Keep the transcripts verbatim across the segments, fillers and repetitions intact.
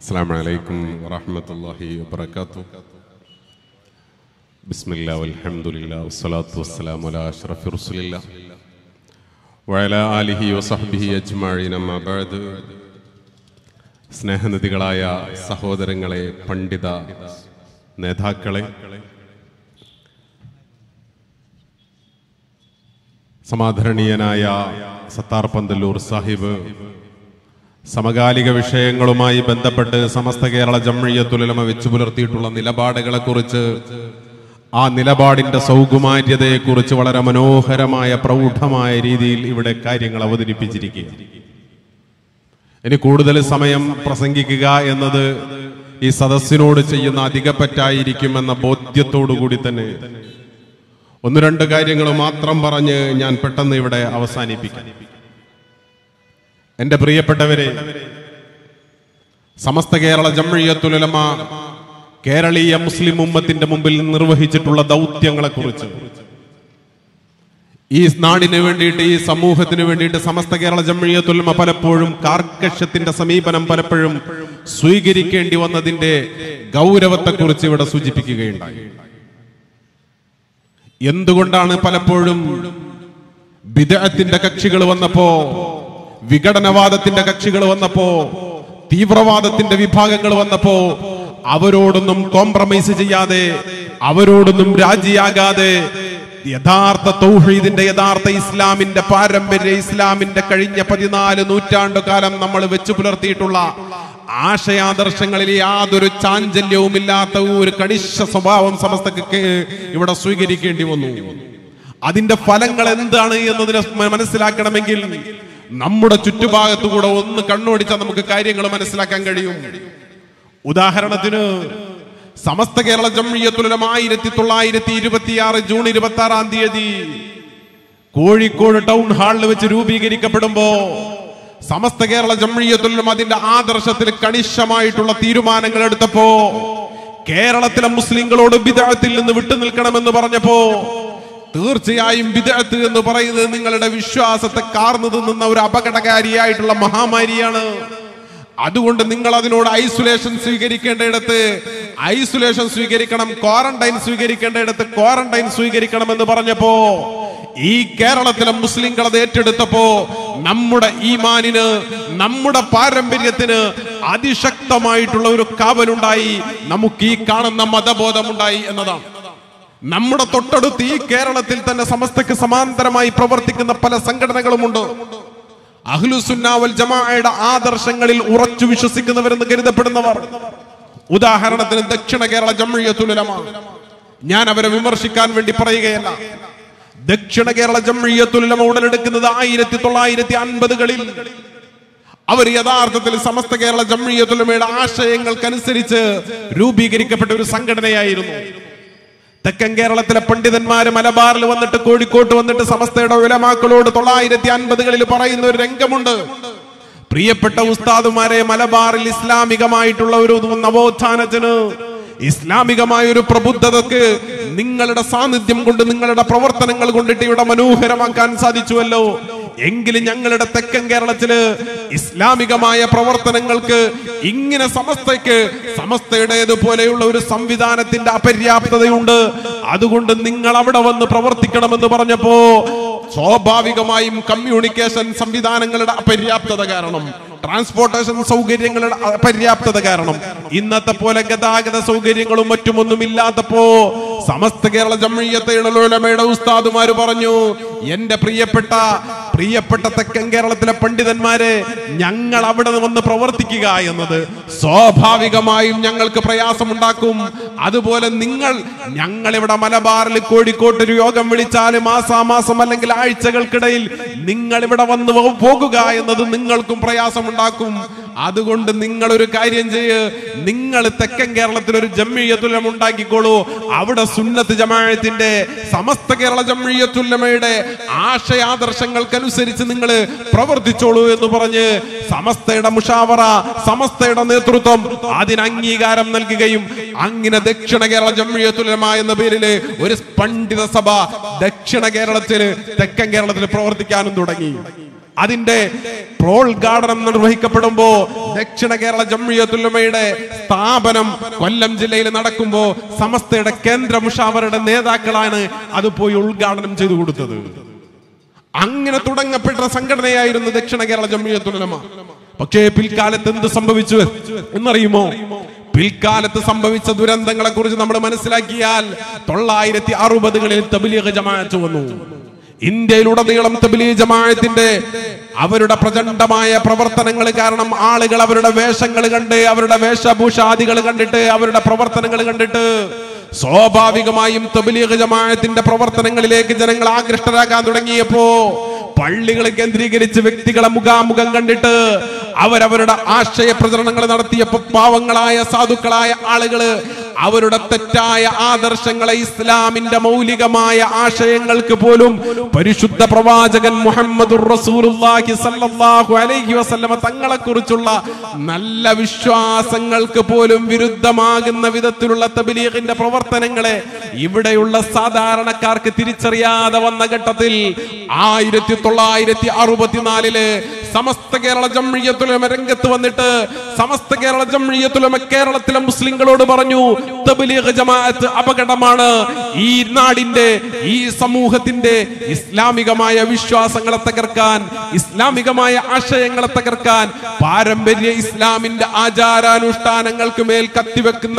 Assalamu alaikum wa rahmatullahi wa barakatuh. Bismillah walhamdulillah wassalatu wassalamu ala ashrafir rasulillah wa ala alihi wa sahbihi ajma'in amma ba'd. സ്നേഹനിധികളായ സഹോദരങ്ങളെ, പണ്ഡിത നേതാക്കളെ, സമാദരണീയനായ സത്താർ പന്തല്ലൂർ സാഹിബ്, സമകാലിക വിഷയങ്ങളുമായി ബന്ധപ്പെട്ട് സമസ്ത കേരള ജംഇയ്യത്തുൽ ഉലമ വെച്ചു പുലർത്തിയിട്ടുള്ള നിലപാടുകളെ കുറിച്ച്, ആ നിലപാടിന്റെ സൗകുമാര്യതയെക്കുറിച്ച് വളരെ മനോഹരമായ പ്രൗഢമായ രീതിയിൽ ഇവിടെ കാര്യങ്ങൾ അവതരിപ്പിച്ചിരിക്കുക. ഇനി കൂടുതൽ സമയം പ്രസംഗിക്കുക എന്നത് ഈ സദസ്സിനോട് ചെയ്യുന്ന അധികപ്പറ്റായിരിക്കുമെന്ന ബോധ്യത്തോടുകൂടി തന്നെ ഒന്ന് രണ്ട് കാര്യങ്ങൾ മാത്രം പറഞ്ഞ് ഞാൻ പെട്ടെന്ന് ഇവിടെ അവസാനിപ്പിക്കാം. എന്റെ പ്രിയപ്പെട്ടവരെ, സമസ്ത കേരള ജംഇയ്യത്തുൽ ഉലമ കേരളീയ മുസ്ലിം ഉമ്മത്തിന്റെ മുമ്പിൽ നിർവഹിച്ചിട്ടുള്ള ദൗത്യങ്ങളെ കുറിച്ച്, ഈ നാടിന് വേണ്ടിയിട്ട്, ഈ സമൂഹത്തിന് വേണ്ടിയിട്ട് സമസ്ത കേരള ജംഇയ്യത്തുൽ ഉലമ പലപ്പോഴും കാർക്കശ്യത്തിന്റെ സമീപനം പലപ്പോഴും സ്വീകരിക്കേണ്ടി വന്നതിന്റെ ഗൗരവത്തെക്കുറിച്ച് ഇവിടെ സൂചിപ്പിക്കുകയുണ്ടായി. എന്തുകൊണ്ടാണ് പലപ്പോഴും ബിദ്അത്തിന്റെ കക്ഷികൾ വന്നപ്പോ, വിഘടനവാദത്തിന്റെ കക്ഷികൾ വന്നപ്പോ, തീവ്രവാദത്തിന്റെ വിഭാഗങ്ങൾ വന്നപ്പോ അവരോടൊന്നും കോംപ്രമൈസ് ചെയ്യാതെ, അവരോടൊന്നും രാജിയാകാതെ, യഥാർത്ഥ തൗഹീദിന്റെ, യഥാർത്ഥ ഇസ്ലാമിന്റെ പാരമ്പര്യ, ഇസ്ലാമിന്റെ കഴിഞ്ഞ പതിനാല് നൂറ്റാണ്ടു കാലം നമ്മൾ വെച്ചു പുലർത്തിയിട്ടുള്ള ആശയാദർശങ്ങളിൽ യാതൊരു ചാഞ്ചല്യവും ഇല്ലാത്ത ഒരു കണിശ സ്വഭാവം സമസ്തക്ക് ഇവിടെ സ്വീകരിക്കേണ്ടി വന്നു. അതിന്റെ ഫലങ്ങൾ എന്താണ് എന്നതിനെ മനസ്സിലാക്കണമെങ്കിൽ നമ്മുടെ ചുറ്റുഭാഗത്തുകൂടെ ഒന്ന് കണ്ണോടിച്ചാൽ നമുക്ക് കാര്യങ്ങൾ മനസ്സിലാക്കാൻ കഴിയും. ഉദാഹരണത്തിന്, സമസ്ത കേരള ജംഇയ്യത്തുൽ ഉലമ ആയിരത്തി തൊള്ളായിരത്തി ഇരുപത്തി ആറ് ജൂൺ ഇരുപത്തി ആറാം തീയതി കോഴിക്കോട് ടൗൺ ഹാളിൽ വെച്ച് രൂപീകരിക്കപ്പെടുമ്പോ സമസ്ത കേരള ജംഇയ്യത്തുൽ ഉലമ അതിന്റെ ആദർശത്തിൽ കണിശമായിട്ടുള്ള തീരുമാനങ്ങൾ എടുത്തപ്പോ, കേരളത്തിലെ മുസ്ലിങ്ങളോട് ബിദ്അത്തിൽ നിന്ന് വിട്ടുനിൽക്കണമെന്ന് പറഞ്ഞപ്പോ, തീർച്ചയായും ബിദ്അത്ത് എന്ന് പറയുന്നത് നിങ്ങളുടെ വിശ്വാസത്തെ കാർന്നു തിന്നുന്ന ഒരു അപകടകാരിയായിട്ടുള്ള മഹാമാരിയാണ്. അതുകൊണ്ട് നിങ്ങൾ അതിനോട് ഐസൊലേഷൻ സ്വീകരിക്കേണ്ടയിടത്ത് ഐസൊലേഷൻ സ്വീകരിക്കണം, ക്വാറന്റൈൻ സ്വീകരിക്കേണ്ടയിടത്ത് ക്വാറന്റൈൻ സ്വീകരിക്കണം എന്ന് പറഞ്ഞപ്പോ, ഈ കേരളത്തിലെ മുസ്ലിങ്ങൾ അത് ഏറ്റെടുത്തപ്പോ നമ്മുടെ ഈമാനിന്, നമ്മുടെ പാരമ്പര്യത്തിന് അതിശക്തമായിട്ടുള്ള ഒരു കാവലുണ്ടായി, നമുക്ക് ഈ കാണുന്ന മതബോധമുണ്ടായി എന്നതാണ്. നമ്മുടെ തൊട്ടടുത്ത് ഈ കേരളത്തിൽ തന്നെ സമസ്തക്ക് സമാന്തരമായി പ്രവർത്തിക്കുന്ന പല സംഘടനകളുമുണ്ട്. അഹ്ലുസുന്ന വൽ ജമാഅയുടെ ആദർശങ്ങളിൽ ഉറച്ചു വിശ്വസിക്കുന്നവരെന്ന് കരുതപ്പെടുന്നവർ. ഉദാഹരണത്തിന് ദക്ഷിണ കേരള ജംഇയ്യത്തുൽ ഉലമ. ഞാൻ അവരെ വിമർശിക്കാൻ വേണ്ടി പറയുകയല്ല. ദക്ഷിണ കേരള ജംഇയ്യത്തുൽ ഉലമ ഉടലെടുക്കുന്നത് ആയിരത്തി തൊള്ളായിരത്തി അൻപതുകളിൽ. അവർ യഥാർത്ഥത്തിൽ സമസ്ത കേരള ജംഇയ്യത്തുൽ ഉലമയുടെ ആശയങ്ങൾക്കനുസരിച്ച് രൂപീകരിക്കപ്പെട്ട ഒരു സംഘടനയായിരുന്നു. തെക്കൻ കേരളത്തിലെ പണ്ഡിതന്മാര് മലബാറിൽ വന്നിട്ട്, കോഴിക്കോട്ട് വന്നിട്ട് സമസ്തയുടെ ഉലമാക്കളോട് തൊള്ളായിരത്തി അൻപതുകളിൽ പറയുന്ന ഒരു രംഗമുണ്ട്. പ്രിയപ്പെട്ട ഉസ്താദുമാരെ, മലബാറിൽ ഇസ്ലാമികമായിട്ടുള്ള ഒരു നവോത്ഥാനത്തിന്, ഇസ്ലാമികമായ ഒരു പ്രബുദ്ധതക്ക് നിങ്ങളുടെ സാന്നിധ്യം കൊണ്ട്, നിങ്ങളുടെ പ്രവർത്തനങ്ങൾ കൊണ്ടിട്ട് ഇവിടെ മനോഹരമാക്കാൻ സാധിച്ചുവല്ലോ. എങ്കിലും ഞങ്ങളുടെ തെക്കൻ കേരളത്തില് ഇസ്ലാമികമായ പ്രവർത്തനങ്ങൾക്ക് ഇങ്ങനെ സമസ്തയ്ക്ക്, സമസ്തയുടേതുപോലെയുള്ള ഒരു സംവിധാനത്തിന്റെ അപര്യാപ്തതയുണ്ട്. അതുകൊണ്ട് നിങ്ങൾ അവിടെ വന്ന് പ്രവർത്തിക്കണമെന്ന് പറഞ്ഞപ്പോ, സ്വാഭാവികമായും കമ്മ്യൂണിക്കേഷൻ സംവിധാനങ്ങളുടെ അപര്യാപ്തത കാരണം, ട്രാൻസ്പോർട്ടേഷൻ സൗകര്യങ്ങളുടെ അപര്യാപ്തത കാരണം, ഇന്നത്തെ പോലെ ഗതാഗത സൗകര്യങ്ങളും മറ്റുമൊന്നും ഇല്ലാത്തപ്പോ സമസ്ത കേരള ജംഇയ്യത്തുൽ ഉലമയുടെ ഉസ്താദുമാര് പറഞ്ഞു, എന്റെ പ്രിയപ്പെട്ട പ്രിയപ്പെട്ട തെക്കൻ കേരളത്തിലെ പണ്ഡിതന്മാരെ, ഞങ്ങൾ അവിടെ വന്ന് പ്രവർത്തിക്കുക എന്നത് സ്വാഭാവികമായും ഞങ്ങൾക്ക് പ്രയാസമുണ്ടാക്കും. അതുപോലെ നിങ്ങൾ, ഞങ്ങൾ ഇവിടെ മലബാറിൽ കോഴിക്കോട്ട് ഒരു യോഗം വിളിച്ചാൽ മാസാമാസം അല്ലെങ്കിൽ ആഴ്ചകൾക്കിടയിൽ നിങ്ങൾ ഇവിടെ വന്ന് പോകുക എന്നത് നിങ്ങൾക്കും പ്രയാസമുണ്ടാക്കും. അതുകൊണ്ട് നിങ്ങൾ ഒരു കാര്യം ചെയ്യ്, നിങ്ങൾ തെക്കൻ കേരളത്തിൽ ഒരു ജംഇയ്യത്തുൽ ഉലമ ഉണ്ടാക്കിക്കോളൂ. അവിടെ സുന്നത്ത് ജമാഅത്തിന്റെ, സമസ്ത കേരള ജംഇയ്യത്തുൽ ഉലമയുടെ ആശയാദർശങ്ങൾക്കനുസരിച്ച് നിങ്ങൾ പ്രവർത്തിച്ചോളൂ എന്ന് പറഞ്ഞ് സമസ്തയുടെ മുഷാവറ, സമസ്തയുടെ നേതൃത്വം അതിന് അംഗീകാരം നൽകുകയും, അങ്ങനെ ദക്ഷിണ കേരള ജംഇയ്യത്തുൽ ഉലമ എന്ന പേരിൽ ഒരു പണ്ഡിത സഭ ദക്ഷിണ കേരളത്തിൽ, തെക്കൻ കേരളത്തിൽ പ്രവർത്തിക്കാനും തുടങ്ങി. അതിന്റെ പ്രോദ്ഘാടനം നിർവഹിക്കപ്പെടുമ്പോ ദക്ഷിണ കേരള ജംഇയ്യത്തുൽ ഉലമയുടെ സ്ഥാപനം കൊല്ലം ജില്ലയിൽ നടക്കുമ്പോ സമസ്തയുടെ കേന്ദ്ര മുഷാവറയുടെ നേതാക്കളാണ് അത് പോയി ഉദ്ഘാടനം ചെയ്തു കൊടുത്തത്. അങ്ങനെ തുടങ്ങപ്പെട്ട സംഘടനയായിരുന്നു ദക്ഷിണ കേരള ജംഇയ്യത്തുൽ ഉലമ. പക്ഷേ പിൽക്കാലത്ത് എന്ത് സംഭവിച്ചു എന്നറിയുമോ? പിൽക്കാലത്ത് സംഭവിച്ച ദുരന്തങ്ങളെ കുറിച്ച് നമ്മൾ മനസ്സിലാക്കിയാൽ തൊള്ളായിരത്തി അറുപതുകളിൽ തബ്ലീഗ് ജമാഅത്ത് വന്നു. ഇന്ത്യയിലുടനീളം തബ്ലീഗ് ജമാഅത്തിന്റെ അവരുടെ പ്രചണ്ഡമായ പ്രവർത്തനങ്ങൾ കാരണം ആളുകൾ അവരുടെ വേഷങ്ങൾ കണ്ട്, അവരുടെ വേഷഭൂഷാദികൾ കണ്ടിട്ട്, അവരുടെ പ്രവർത്തനങ്ങൾ കണ്ടിട്ട് സ്വാഭാവികമായും തബ്ലീഗ് ജമാഅത്തിന്റെ പ്രവർത്തനങ്ങളിലേക്ക് ജനങ്ങൾ ആകൃഷ്ടരാകാൻ തുടങ്ങിയപ്പോ പള്ളികൾ കേന്ദ്രീകരിച്ച് വ്യക്തികളെ മുഖാമുഖം കണ്ടിട്ട് അവരവരുടെ ആശയ പ്രചരണങ്ങൾ നടത്തിയപ്പോ പാവങ്ങളായ സാധുക്കളായ ആളുകള് അവരുടെ തെറ്റായ ആദർശങ്ങളെ, ഇസ്ലാമിന്റെ മൗലികമായ ആശയങ്ങൾക്ക് പോലും പരിശുദ്ധ പ്രവാചകൻ മുഹമ്മദുർ റസൂലുള്ളാഹി സ്വല്ലല്ലാഹു അലൈഹി വസല്ലമ തങ്ങളെ കുറിച്ചുള്ള നല്ല വിശ്വാസങ്ങൾക്ക് പോലും വിരുദ്ധമാകുന്ന വിധത്തിലുള്ള തബ്ലീഗിന്റെ പ്രവർത്തനങ്ങളെ ഇവിടെയുള്ള സാധാരണക്കാർക്ക് തിരിച്ചറിയാതെ വന്ന ഘട്ടത്തിൽ ആയിരത്തി തൊള്ളായിരത്തി അറുപത്തിനാലില് സമസ്ത കേരള ജംഇയ്യത്തുൽ ഉലമ രംഗത്ത് വന്നിട്ട് സമസ്ത കേരള ജംഇയ്യത്തുൽ ഉലമ കേരളത്തിലെ മുസ്ലിങ്ങളോട് പറഞ്ഞു, തബ്ലീഗ് ജമാഅത്ത് അപകടമാണ്. ഈ നാടിന്റെ, ഈ സമൂഹത്തിന്റെ ഇസ്ലാമികമായ വിശ്വാസങ്ങളെ തകർക്കാൻ, ഇസ്ലാമികമായ ആശയങ്ങളെ തകർക്കാൻ, പാരമ്പര്യ ഇസ്ലാമിന്റെ ആചാരാനുഷ്ഠാനങ്ങൾക്ക് മേൽ കത്തിവെക്കുന്ന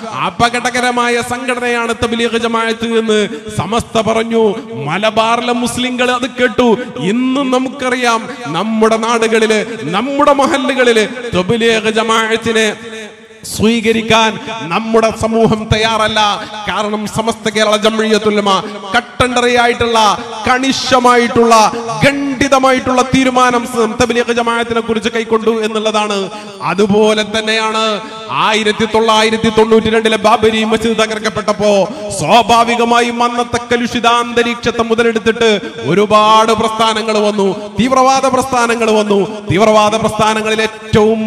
അപകടകരമായ സംഘടനയാണ് തബ്ലീഗ് ജമാഅത്ത് എന്ന് സമസ്ത പറഞ്ഞു. മലബാറിലെ മുസ്ലിങ്ങൾ അത് കേട്ടു. ഇന്നും നമുക്കറിയാം നമ്മുടെ നാടുകളില്, നമ്മുടെ മഹല്ലുകളില് തബ്ലീഗ് ജമാഅത്തിനെ സ്വീകരിക്കാൻ നമ്മുടെ സമൂഹം തയ്യാറല്ല. കാരണം സമസ്ത കേരള ജംഇയ്യത്തുൽ ഉലമ കട്ടണ്ടറിയായിട്ടുള്ള, കണിശമായിട്ടുള്ള, ഖണ്ഡിതമായിട്ടുള്ള തീരുമാനം തബ്ലീഗ് ജമാഅത്തിനെ കുറിച്ച് കൈക്കൊണ്ടു എന്നുള്ളതാണ്. അതുപോലെ തന്നെയാണ് ആയിരത്തി തൊള്ളായിരത്തി തൊണ്ണൂറ്റി രണ്ടിലെ ബാബരി മസ്ജിദ് തകർക്കപ്പെട്ടപ്പോ സ്വാഭാവികമായും അന്നത്തെ കലുഷിതാന്തരീക്ഷത്തെ മുതലെടുത്തിട്ട് ഒരുപാട് പ്രസ്ഥാനങ്ങൾ വന്നു, തീവ്രവാദ പ്രസ്ഥാനങ്ങൾ വന്നു. തീവ്രവാദ പ്രസ്ഥാനങ്ങളിൽ ഏറ്റവും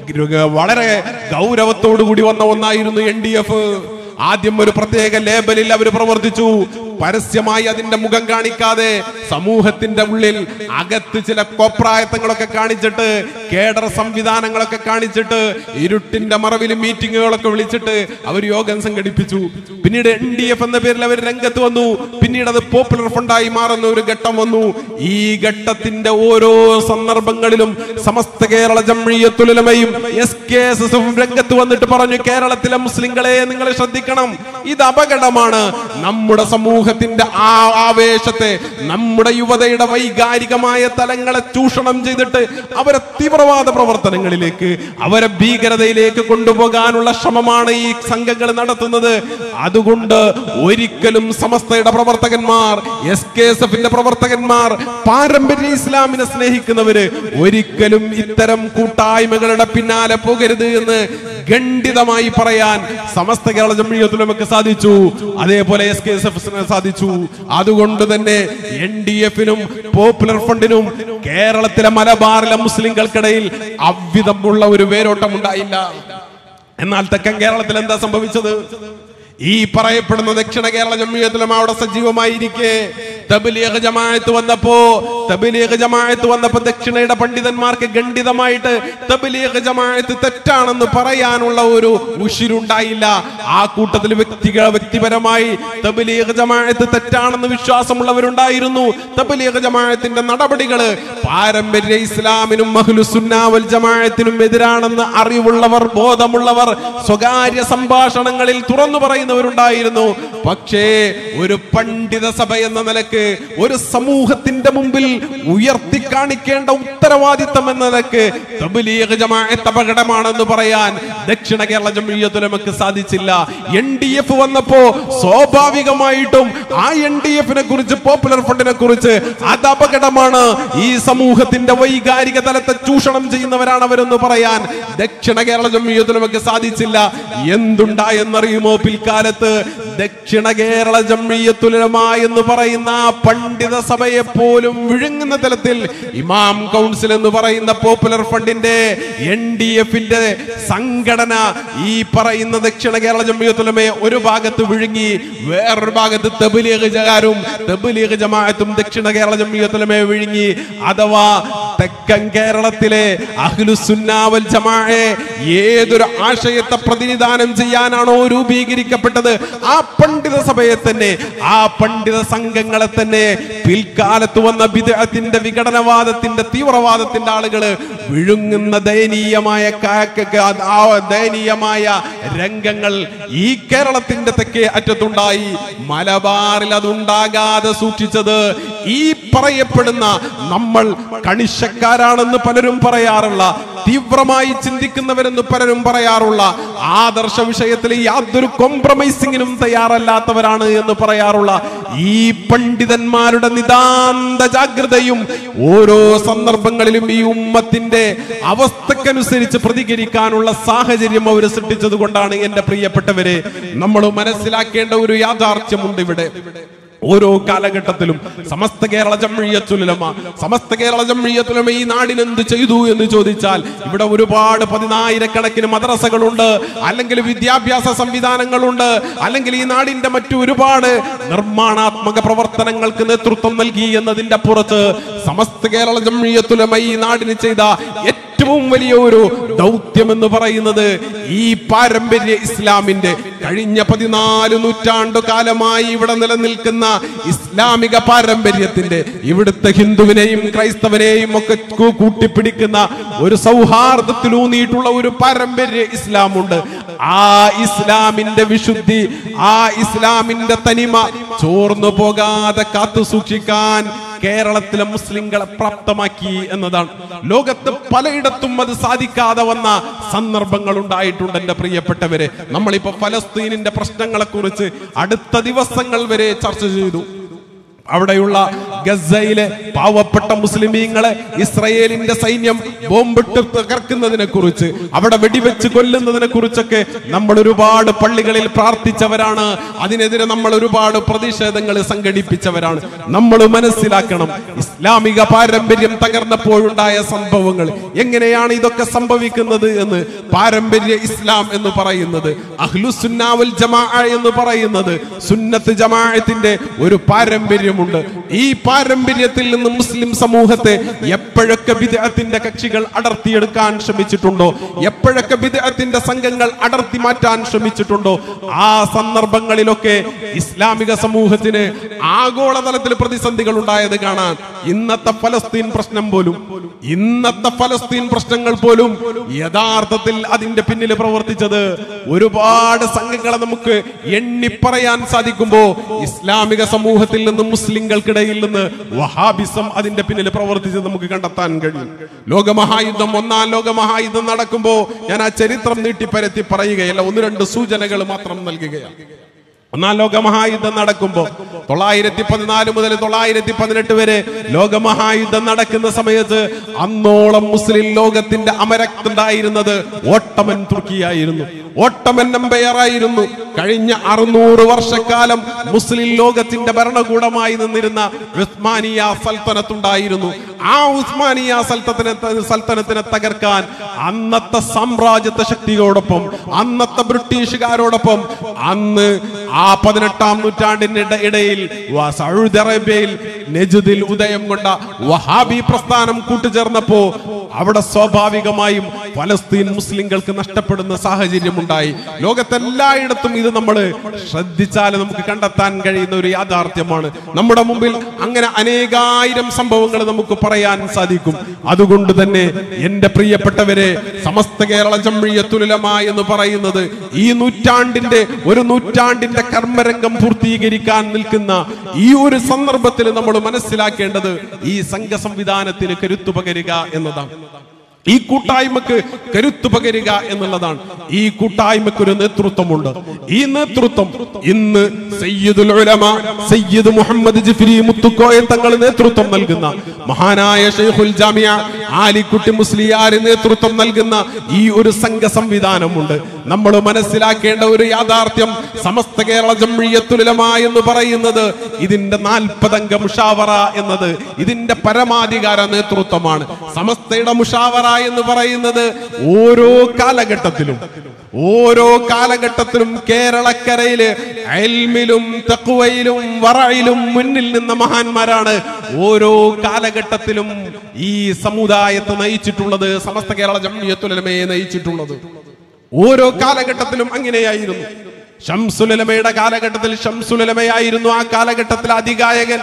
വളരെ ഗൗരവത്തോടു കൂടി വന്ന ഒന്നായിരുന്നു എൻ ഡി എഫ്. ആദ്യം ഒരു പ്രത്യേക ലേബലിൽ അവർ പ്രവർത്തിച്ചു. പരസ്യമായി അതിന്റെ മുഖം കാണിക്കാതെ സമൂഹത്തിന്റെ ഉള്ളിൽ അകത്ത് ചില കോപ്രായത്തങ്ങളൊക്കെ കാണിച്ചിട്ട്, കേഡർ സംവിധാനങ്ങളൊക്കെ കാണിച്ചിട്ട്, ഇരുട്ടിന്റെ മറവിൽ മീറ്റിങ്ങുകളൊക്കെ വിളിച്ചിട്ട് അവർ യോഗം സംഘടിപ്പിച്ചു. പിന്നീട് എൻ ഡി എഫ് എന്ന പേരിൽ അവർ രംഗത്ത് വന്നു. പിന്നീട് അത് പോപ്പുലർ ഫണ്ടായി മാറുന്ന ഒരു ഘട്ടം വന്നു. ഈ ഘട്ടത്തിന്റെ ഓരോ സന്ദർഭങ്ങളിലും സമസ്ത കേരള ജംഇയ്യത്തുൽ ഉലമയും എസ് കെ എസ് എസും രംഗത്ത് വന്നിട്ട് പറഞ്ഞു, കേരളത്തിലെ മുസ്ലിങ്ങളെ നിങ്ങൾ ശ്രദ്ധിക്കണം, ഇത് അപകടമാണ്. നമ്മുടെ സമൂഹത്തിന്റെ ആ ആവേശത്തെ, നമ്മുടെ യുവതയുടെ വൈകാരികമായ തലങ്ങളെ ചൂഷണം ചെയ്തിട്ട് അവരെ തീവ്രവാദ പ്രവർത്തനങ്ങളിലേക്ക്, അവരെ ഭീകരതയിലേക്ക് കൊണ്ടുപോകാനുള്ള ശ്രമമാണ് ഈ സംഘങ്ങൾ നടത്തുന്നത്. അതുകൊണ്ട് ഒരിക്കലും സമസ്തയുടെ പ്രവർത്തകന്മാർ, എസ് കെ എസ് എഫിന്റെ പ്രവർത്തകന്മാർ, പാരമ്പര്യ ഇസ്ലാമിനെ സ്നേഹിക്കുന്നവര് ഒരിക്കലും ഇത്തരം കൂട്ടായ്മകളുടെ പിന്നാലെ പോകരുത് എന്ന് ഖണ്ഡിതമായി പറയാൻ സമസ്ത കേരള ജംഇയ്യത്തുൽ ഉലമക്ക് സാധിച്ചു. അതേപോലെ എസ് കെ എസ് എഫിന് സാധിച്ചു. അതുകൊണ്ട് തന്നെ എൻ ഡി എഫിനും പോപ്പുലർ ഫണ്ടിനും കേരളത്തിലെ മലബാറിലെ മുസ്ലിങ്ങൾക്കിടയിൽ അവിധമുള്ള ഒരു വേരോട്ടം ഉണ്ടായില്ല. എന്നാൽ തെക്കൻ കേരളത്തിൽ എന്താ സംഭവിച്ചത്? ഈ പറയപ്പെടുന്ന ദക്ഷിണ കേരള ജംഇയ്യത്തുൽ ഉലമ അവിടെ സജീവമായിരിക്കെ തബ്ലീഗ് ജമാഅത്ത് വന്നപ്പോ തബ്ലീഗ് ജമാഅത്ത് വന്നപ്പോ ദക്ഷിണയുടെ പണ്ഡിതന്മാർക്ക് ഖണ്ഡിതമായിട്ട് തബ്ലീഗ് ജമാഅത്ത് തെറ്റാണെന്ന് പറയാനുള്ള ഒരു ഉശിരുണ്ടായില്ല. ആ കൂട്ടത്തിൽ വ്യക്തികൾ വ്യക്തിപരമായി തബ്ലീഗ് ജമാഅത്ത് തെറ്റാണെന്ന് വിശ്വാസമുള്ളവരുണ്ടായിരുന്നു. തബ്ലീഗ് ജമാഅത്തിന്റെ നടപടികള് പാരമ്പര്യ ഇസ്ലാമിനും അഹ്ലുസുന്ന വൽ ജമാഅത്തിനും എതിരാണെന്ന് അറിവുള്ളവർ, ബോധമുള്ളവർ, സ്വകാര്യ സംഭാഷണങ്ങളിൽ തുറന്നു പറയുന്നവരുണ്ടായിരുന്നു. പക്ഷേ ഒരു പണ്ഡിത സഭ എന്ന നിലക്ക്, ഒരു സമൂഹത്തിന്റെ മുമ്പിൽ ഉയർത്തി കാണിക്കേണ്ട ഉത്തരവാദിത്തം എന്ന നിലക്ക് തബ്ലീഗ് ജമാഅത്ത് അപകടമാണെന്ന് പറയാൻ ദക്ഷിണ കേരള ജംഇയ്യത്തുൽ ഉലമക്ക് സാധിച്ചില്ല. എൻ ഡി എഫ് വന്നപ്പോ സ്വാഭാവികമായിട്ടും ആ എൻ ഡി എഫിനെ കുറിച്ച്, പോപ്പുലർ ഫണ്ടിനെ കുറിച്ച് അത് അപകടമാണ്, ഈ സമൂഹത്തിന്റെ വൈകാരിക തലത്തെ ചൂഷണം ചെയ്യുന്നവരാണ് അവരെന്ന് പറയാൻ ദക്ഷിണ കേരള ജംഇയ്യത്തുൽ ഉലമക്ക് സാധിച്ചില്ല. എന്തുണ്ടായെന്നറിയുമോ? പിൽക്കാലത്ത് ദക്ഷിണ കേരള ജംഇയ്യത്തുൽ ഉലമ എന്ന് പറയുന്ന പണ്ഡിത സഭയെ പോലും വിഴുങ്ങുന്ന തലത്തിൽ ഇമാം കൗൺസിൽ എന്ന് പറയുന്ന പോപ്പുലർ ഫണ്ടിന്റെ എൻ ഡി എഫിന്റെ സംഘടന ഈ പറയുന്ന ദക്ഷിണ കേരള ജംഇയ്യത്തുൽ ഉലമയെ ഒരു ഭാഗത്ത് വിഴുങ്ങി, വേറൊരു ഭാഗത്ത് തബ്ലീഗുകാരും തബ്ലീഗ് ജമാഅത്തും ദക്ഷിണ കേരള ജംഇയ്യത്തുൽ ഉലമയെ വിഴുങ്ങി. അഥവാ തെക്കൻ കേരളത്തിലെ അഹ്ലുസുന്ന വൽ ജമാഅയെ ഏതൊരു ആശയത്തെ പ്രതിനിധാനം ചെയ്യാനാണോ രൂപീകരിക്കപ്പെട്ടത്, ആ പണ്ഡിത സഭയെ തന്നെ, ആ പണ്ഡിത സംഘങ്ങളെ തന്നെ പിൽക്കാലത്ത് വന്ന ബിദ്അത്തിന്റെ വിഘടനവാദത്തിന്റെ തീവ്രവാദത്തിന്റെ ആളുകള് വിഴുങ്ങുന്ന ദയനീയമായ ദയനീയമായ രംഗങ്ങൾ ഈ കേരളത്തിന്റെ തെക്കേ അറ്റത്തുണ്ടായി. മലബാറിൽ അതുണ്ടാകാതെ സൂക്ഷിച്ചത് ഈ പറയപ്പെടുന്ന നമ്മൾ കണിശക്കാരാണെന്ന് പലരും പറയാറുള്ള, തീവ്രമായി ചിന്തിക്കുന്നവരെന്ന് പലരും പറയാറുള്ള, ആദർശ വിഷയത്തിൽ യാതൊരു കോംപ്രമൈസിങ്ങിനും തയ്യാറല്ലാത്തവരാണ് എന്ന് പറയാറുള്ള ഈ പണ്ഡിതന്മാരുടെ നിതാന്ത ജാഗ്രതയും ഓരോ സന്ദർഭങ്ങളിലും ഈ ഉമ്മത്തിന്റെ അവസ്ഥക്കനുസരിച്ച് പ്രതികരിക്കാനുള്ള സാഹചര്യം അവർ സൃഷ്ടിച്ചത് കൊണ്ടാണ് എന്റെ പ്രിയപ്പെട്ടവരെ നമ്മൾ മനസ്സിലാക്കേണ്ട ഒരു യാഥാർത്ഥ്യമുണ്ട്. ഇവിടെ ഓരോ കാലഘട്ടത്തിലും സമസ്ത കേരള ജംഇയ്യത്തുൽ ഉലമ സമസ്ത കേരള ജംഇയ്യത്തുൽ ഉലമ ഈ നാടിന് എന്ത് ചെയ്തു എന്ന് ചോദിച്ചാൽ ഇവിടെ ഒരുപാട് പതിനായിരക്കണക്കിന് മദ്രസകളുണ്ട്, അല്ലെങ്കിൽ വിദ്യാഭ്യാസ സംവിധാനങ്ങളുണ്ട്, അല്ലെങ്കിൽ ഈ നാടിന്റെ മറ്റു ഒരുപാട് നിർമ്മാണാത്മക പ്രവർത്തനങ്ങൾക്ക് നേതൃത്വം നൽകി എന്നതിന്റെ പുറത്ത് സമസ്ത കേരള ജംഇയ്യത്തുൽ ഉലമ ഈ നാടിന് ചെയ്ത ഏറ്റവും വലിയ ഒരു ദൗത്യം എന്ന് പറയുന്നത് ഈ പാരമ്പര്യ ഇസ്ലാമിന്റെ കഴിഞ്ഞ പതിനാല് നൂറ്റാണ്ടു കാലമായി ഇവിടെ നിലനിൽക്കുന്ന ഇസ്ലാമിക പാരമ്പര്യത്തിന്റെ, ഇവിടുത്തെ ഹിന്ദുവിനെയും ക്രൈസ്തവനെയും ഒക്കെ കൂട്ടിപ്പിടിക്കുന്ന ഒരു സൗഹാർദ്ദത്തിലൂന്നിയിട്ടുള്ള ഒരു പാരമ്പര്യ ഇസ്ലാമുണ്ട്. ആ ഇസ്ലാമിന്റെ വിശുദ്ധി, ആ ഇസ്ലാമിന്റെ തനിമ ചോർന്നു പോകാതെ കാത്തു സൂക്ഷിക്കാൻ കേരളത്തിലെ മുസ്ലിങ്ങളെ പ്രാപ്തമാക്കി എന്നതാണ്. ലോകത്ത് പലയിടത്തും അത് സാധിക്കാതെ വന്ന സന്ദർഭങ്ങൾ ഉണ്ടായിട്ടുണ്ട് എന്റെ പ്രിയപ്പെട്ടവരെ. നമ്മളിപ്പോ ഫലസ്തീനിന്റെ പ്രശ്നങ്ങളെ കുറിച്ച് അടുത്ത ദിവസങ്ങൾ വരെ ചർച്ച ചെയ്തു. അവിടെയുള്ള ഗസയിലെ പാവപ്പെട്ട മുസ്ലിമീങ്ങളെ ഇസ്രായേലിന്റെ സൈന്യം ബോംബിട്ട് തകർക്കുന്നതിനെ കുറിച്ച്, അവിടെ വെടിവെച്ച് കൊല്ലുന്നതിനെ കുറിച്ചൊക്കെ നമ്മൾ ഒരുപാട് പള്ളികളിൽ പ്രാർത്ഥിച്ചവരാണ്. അതിനെതിരെ നമ്മൾ ഒരുപാട് പ്രതിഷേധങ്ങൾ സംഘടിപ്പിച്ചവരാണ്. നമ്മൾ മനസ്സിലാക്കണം, ഇസ്ലാമിക പാരമ്പര്യം തകർന്നപ്പോഴുണ്ടായ സംഭവങ്ങൾ, എങ്ങനെയാണ് ഇതൊക്കെ സംഭവിക്കുന്നത് എന്ന്. പാരമ്പര്യ ഇസ്ലാം എന്ന് പറയുന്നത്, അഹ്ലുസുന്ന വൽ ജമാഅ എന്ന് പറയുന്നത് സുന്നത്ത് ജമാഅത്തിന്റെ ഒരു പാരമ്പര്യം. ഈ പാരമ്പര്യത്തിൽ നിന്ന് മുസ്ലിം സമൂഹത്തെ എപ്പോഴൊക്കെ ബിദ്അത്തിന്റെ കക്ഷികൾ അടർത്തിയെടുക്കാൻ ശ്രമിച്ചിട്ടുണ്ടോ, എപ്പോഴൊക്കെ ബിദ്അത്തിന്റെ സംഘങ്ങൾ അടർത്തി മാറ്റാൻ ശ്രമിച്ചിട്ടുണ്ടോ, ആ സന്ദർഭങ്ങളിലൊക്കെ ഇസ്ലാമിക സമൂഹത്തിന് ആഗോളതലത്തിൽ പ്രതിസന്ധികൾ ഉണ്ടായത് കാണാൻ. ഇന്നത്തെ ഫലസ്തീൻ പ്രശ്നം പോലും, ഇന്നത്തെ ഫലസ്തീൻ പ്രശ്നങ്ങൾ പോലും യഥാർത്ഥത്തിൽ അതിന്റെ പിന്നിൽ പ്രവർത്തിച്ചത് ഒരുപാട് സംഘങ്ങളെ നമുക്ക് എണ്ണിപ്പറയാൻ സാധിക്കുമ്പോ ഇസ്ലാമിക സമൂഹത്തിൽ നിന്നും മുസ്ലിങ്ങൾക്കിടയിൽ നിന്ന് വഹാബിസം അതിന്റെ പിന്നിൽ പ്രവർത്തിച്ചത് നമുക്ക് കണ്ടെത്താൻ കഴിയും. ലോകമഹായുദ്ധം, ഒന്നാം ലോകമഹായുദ്ധം നടക്കുമ്പോ ഞാൻ ആ ചരിത്രം നീട്ടിപ്പരത്തി പറയുകയല്ല, ഒന്ന് രണ്ട് സൂചനകൾ മാത്രം നൽകുകയാണ്. ഒന്നാം ലോകമഹായുദ്ധം നടക്കുമ്പോ തൊള്ളായിരത്തി പതിനാല് മുതൽ തൊള്ളായിരത്തി പതിനെട്ട് വരെ ലോകമഹായുദ്ധം നടക്കുന്ന സമയത്ത് അന്നോളം മുസ്ലിം ലോകത്തിന്റെ അമരത്തുണ്ടായിരുന്നത് ഓട്ടമൻ തുർക്കിയായിരുന്നു. ഓട്ടമൻ എംപയർ ആയിരുന്നു. കഴിഞ്ഞ അറുന്നൂറ് വർഷക്കാലം മുസ്ലിം ലോകത്തിന്റെ ഭരണകൂടമായി നിന്നിരുന്ന ഉസ്മാനിയ സൽത്തനത്തുണ്ടായിരുന്നു. ആ ഉസ്മാനിയ സൽത്തനത്തിനെ സൽത്തനത്തിനെ തകർക്കാൻ അന്നത്തെ സാമ്രാജ്യത്വ ശക്തിയോടൊപ്പം, അന്നത്തെ ബ്രിട്ടീഷുകാരോടൊപ്പം അന്ന് ആ പതിനെട്ടാം നൂറ്റാണ്ടിന്റെ ഇടയിൽ സൗദി അറേബ്യയിൽ നജ്ദിൽ ഉദയം കൊണ്ട വഹാബി പ്രസ്ഥാനം കൂട്ടുചേർന്നപ്പോ അവിടെ സ്വാഭാവികമായും ഫലസ്തീൻ മുസ്ലിങ്ങൾക്ക് നഷ്ടപ്പെടുന്ന സാഹചര്യം ഉണ്ടായി. ലോകത്തെല്ലായിടത്തും ഇത് നമ്മൾ ശ്രദ്ധിച്ചാൽ നമുക്ക് കണ്ടെത്താൻ കഴിയുന്ന ഒരു യാഥാർത്ഥ്യമാണ്. നമ്മുടെ മുമ്പിൽ അങ്ങനെ അനേകായിരം സംഭവങ്ങൾ നമുക്ക് പറയാൻ സാധിക്കും. അതുകൊണ്ട് തന്നെ എന്റെ പ്രിയപ്പെട്ടവരെ, സമസ്ത കേരള ജംഇയ്യത്തുൽ ഉലമ എന്ന് പറയുന്നത് ഈ നൂറ്റാണ്ടിന്റെ ഒരു നൂറ്റാണ്ടിന്റെ കർമ്മരംഗം പൂർത്തീകരിക്കാൻ നിൽക്കുന്ന ഈ ഒരു സന്ദർഭത്തിൽ നമ്മൾ മനസ്സിലാക്കേണ്ടത് ഈ സംഘ സംവിധാനത്തിന് കരുത്തു പകരുക എന്നതാണ്. ഈ കൂട്ടായ്മക്ക് കരുത്തു പകരുക എന്നുള്ളതാണ്. ഈ കൂട്ടായ്മക്ക് ഒരു നേതൃത്വമുണ്ട്. ഈ നേതൃത്വം ഇന്ന് സയ്യിദുൽ ഉലമ സയ്യിദ് മുഹമ്മദ് ജിഫ്രി മുത്തുക്കോയ തങ്ങൾ നേതൃത്വം നൽകുന്ന മഹാനായ ശൈഖുൽ ജാമിഅ ആലിക്കുട്ടി മുസ്ലിയാർ നേതൃത്വം നൽകുന്ന ഈ ഒരു സംഘ സംവിധാനമുണ്ട്. നമ്മൾ മനസ്സിലാക്കേണ്ട ഒരു യാഥാർത്ഥ്യം, സമസ്ത കേരള ജംഇയ്യത്തുൽ ഉലമാ എന്ന് പറയുന്നത് ഇതിന്റെ നാൽപ്പതംഗ മുഷാവറ എന്നത് ഇതിന്റെ പരമാധികാര നേതൃത്വമാണ്. സമസ്തയുടെ മുഷാവറ എന്ന് പറയുന്നത് ഓരോ കാലഘട്ടത്തിലും ഓരോ കാലഘട്ടത്തിലും കേരളക്കരയില് ഇൽമിലും തഖ്വയിലും വറയിലും മുന്നിൽ നിന്ന മഹാന്മാരാണ് ഓരോ കാലഘട്ടത്തിലും ഈ സമുദായത്തെ നയിച്ചിട്ടുള്ളത്, സമസ്ത കേരള ജംഇയ്യത്തുൽ ഉലമയെ നയിച്ചിട്ടുള്ളത്. ഓരോ കാലഘട്ടത്തിലും അങ്ങനെയായിരുന്നു. ശംസുൽ ഉലമയുടെ കാലഘട്ടത്തിൽ ശംസുൽ ഉലമയായിരുന്നു ആ കാലഘട്ടത്തിൽ അധികായകൻ.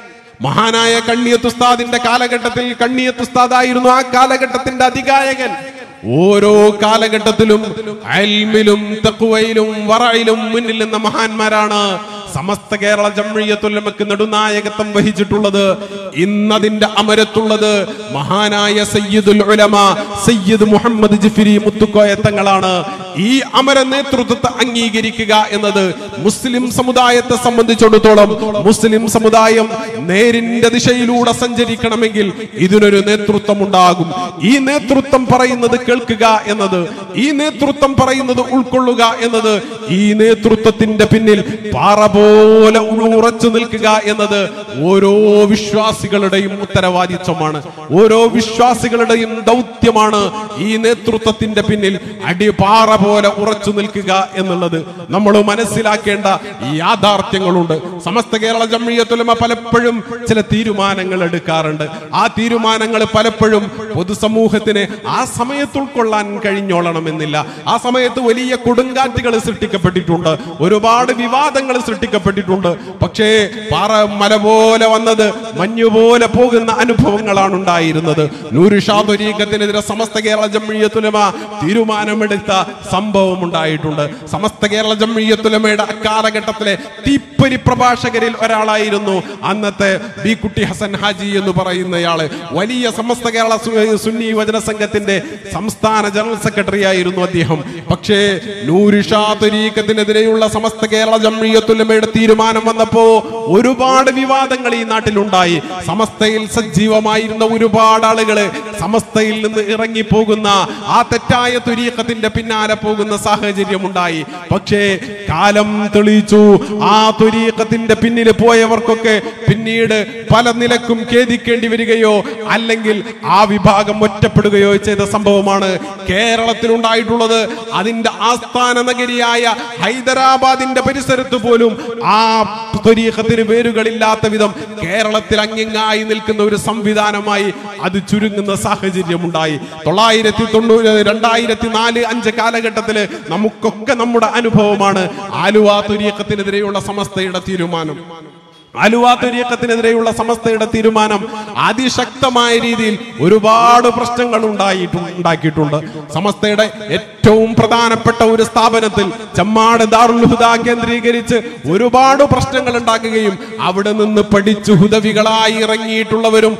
മഹാനായ കണ്ണിയത്ത് ഉസ്താദിന്റെ കാലഘട്ടത്തിൽ കണ്ണിയത്ത് ഉസ്താദായിരുന്നു ആ കാലഘട്ടത്തിന്റെ അധികായകൻ. ഓരോ കാലഘട്ടത്തിലും ഇൽമിലും തഖ്വയിലും വറയിലും മുന്നിൽ നിന്ന മഹാന്മാരാണ് സമസ്ത കേരള ജംഇയ്യത്തുൽ ഉലമക്ക് നെടുനായകത്വം വഹിച്ചിട്ടുള്ളത്. ഇന്നതിന്റെ അമരത്തുള്ളത് മഹാനായ സയ്യിദുൽ ഉലമ സയ്യിദ് മുഹമ്മദ് ജിഫ്രി മുത്തുക്കോയ തങ്ങളാണ്. ഈ അമര നേതൃത്വത്തെ അംഗീകരിക്കുക എന്നത് മുസ്ലിം സമുദായത്തെ സംബന്ധിച്ചിടത്തോളം, മുസ്ലിം സമുദായം നേരിന്റെ ദിശയിലൂടെ സഞ്ചരിക്കണമെങ്കിൽ ഇതിനൊരു നേതൃത്വം ഉണ്ടാകും. ഈ നേതൃത്വം പറയുന്നത് കേൾക്കുക എന്നത്, ഈ നേതൃത്വം പറയുന്നത് ഉൾക്കൊള്ളുക എന്നത്, ഈ നേതൃത്വത്തിന്റെ പിന്നിൽ പാറ പോലെ ഉറച്ചു നിൽക്കുക എന്നത് ഓരോ വിശ്വാസികളുടെയും ഉത്തരവാദിത്വമാണ്, ഓരോ വിശ്വാസികളുടെയും ദൗത്യമാണ്. ഈ നേതൃത്വത്തിന്റെ പിന്നിൽ അടിപാറ പോലെ ഉറച്ചു നിൽക്കുക എന്നുള്ളത് നമ്മൾ മനസ്സിലാക്കേണ്ട യാഥാർത്ഥ്യങ്ങളുണ്ട്. സമസ്ത കേരള ജംഇയ്യത്തുൽ ഉലമ പലപ്പോഴും ചില തീരുമാനങ്ങൾ എടുക്കാറുണ്ട്. ആ തീരുമാനങ്ങൾ പലപ്പോഴും പൊതുസമൂഹത്തിന് ആ സമയത്ത് ഉൾക്കൊള്ളാൻ കഴിഞ്ഞോളണമെന്നില്ല. ആ സമയത്ത് വലിയ കൊടുങ്കാറ്റുകൾ സൃഷ്ടിക്കപ്പെട്ടിട്ടുണ്ട്, ഒരുപാട് വിവാദങ്ങൾ സൃഷ്ടിക്കപ്പെട്ടിട്ടുണ്ട്. പക്ഷേ പാറ മല പോലെ വന്നത് മഞ്ഞുപോലെ പോകുന്ന അനുഭവങ്ങളാണ് ഉണ്ടായിരുന്നത്. നൂറ് ഷാ ത്വരീഖത്തിനെതിരെ സമസ്ത കേരള ജംഇയ്യത്തുൽ ഉലമ തീരുമാനമെടുത്ത സംഭവം ഉണ്ടായിട്ടുണ്ട്. സമസ്ത കേരള ജംഇയ്യത്തുൽ ഉലമയുടെ അക്കാലഘട്ടത്തിലെ തീപ്പൊരി പ്രഭാഷകരിൽ ഒരാളായിരുന്നു അന്നത്തെ ബി കുട്ടി ഹസൻ ഹാജി എന്ന് പറയുന്നയാള്. വലിയ സമസ്ത കേരള സുന്നി വചന സംഘത്തിന്റെ സംസ്ഥാന ജനറൽ സെക്രട്ടറി ആയിരുന്നു അദ്ദേഹം. പക്ഷേ നൂറ് ഷാ ത്വരീഖത്തിനെതിരെയുള്ള സമസ്ത കേരള ജംഇയ്യത്തുൽ ഉലമയുടെ തീരുമാനം വന്നപ്പോ ഒരുപാട് വിവാദങ്ങൾ ഈ നാട്ടിലുണ്ടായി. സമസ്തയിൽ സജീവമായിരുന്ന ഒരുപാട് ആളുകള് സമസ്തയിൽ നിന്ന് ഇറങ്ങിപ്പോകുന്ന ആ തെറ്റായ ത്വരീഖത്തിന്റെ പിന്നാലെ പോകുന്ന സാഹചര്യം ഉണ്ടായി. പക്ഷേ കാലം തെളിയിച്ചു, ആ ത്വരീഖത്തിന്റെ പിന്നിൽ പോയവർക്കൊക്കെ പിന്നീട് പല നിലക്കും ഖേദിക്കേണ്ടി വരികയോ അല്ലെങ്കിൽ ആ വിഭാഗം ഒറ്റപ്പെടുകയോ ചെയ്ത സംഭവമാണ് കേരളത്തിൽ ഉണ്ടായിട്ടുള്ളത്. അതിന്റെ ആസ്ഥാന നഗരിയായ ഹൈദരാബാദിന്റെ പരിസരത്ത് പോലും ആ ത്വരീഖത്തിന് വേരുകളില്ലാത്ത വിധം കേരളത്തിൽ അങ്ങിങ്ങായി നിൽക്കുന്ന ഒരു സംവിധാനമായി അത് ചുരുങ്ങുന്ന സാഹചര്യം ഉണ്ടായി. തൊള്ളായിരത്തി തൊണ്ണൂറ് രണ്ടായിരത്തി നാല് അഞ്ച് കാലഘട്ടത്തില് നമുക്കൊക്കെ നമ്മുടെ അനുഭവമാണ് ആലുവ ത്വരീഖത്തിനെതിരെയുള്ള സമസ്തയുടെ തീരുമാനം. ആലുവ ത്വരീഖത്തിനെതിരെയുള്ള സമസ്തയുടെ തീരുമാനം അതിശക്തമായ രീതിയിൽ ഒരുപാട് പ്രശ്നങ്ങൾ ഉണ്ടായിട്ടുണ്ട് ഉണ്ടാക്കിയിട്ടുണ്ട്. സമസ്തയുടെ ഏറ്റവും പ്രധാനപ്പെട്ട ഒരു സ്ഥാപനത്തിൽ ചമ്മാട് ദാറുൽ ഹുദ കേന്ദ്രീകരിച്ച് ഒരുപാട് പ്രശ്നങ്ങൾ ഉണ്ടാക്കുകയും അവിടെ നിന്ന് പഠിച്ചു ഹുദവികളായി ഇറങ്ങിയിട്ടുള്ളവരും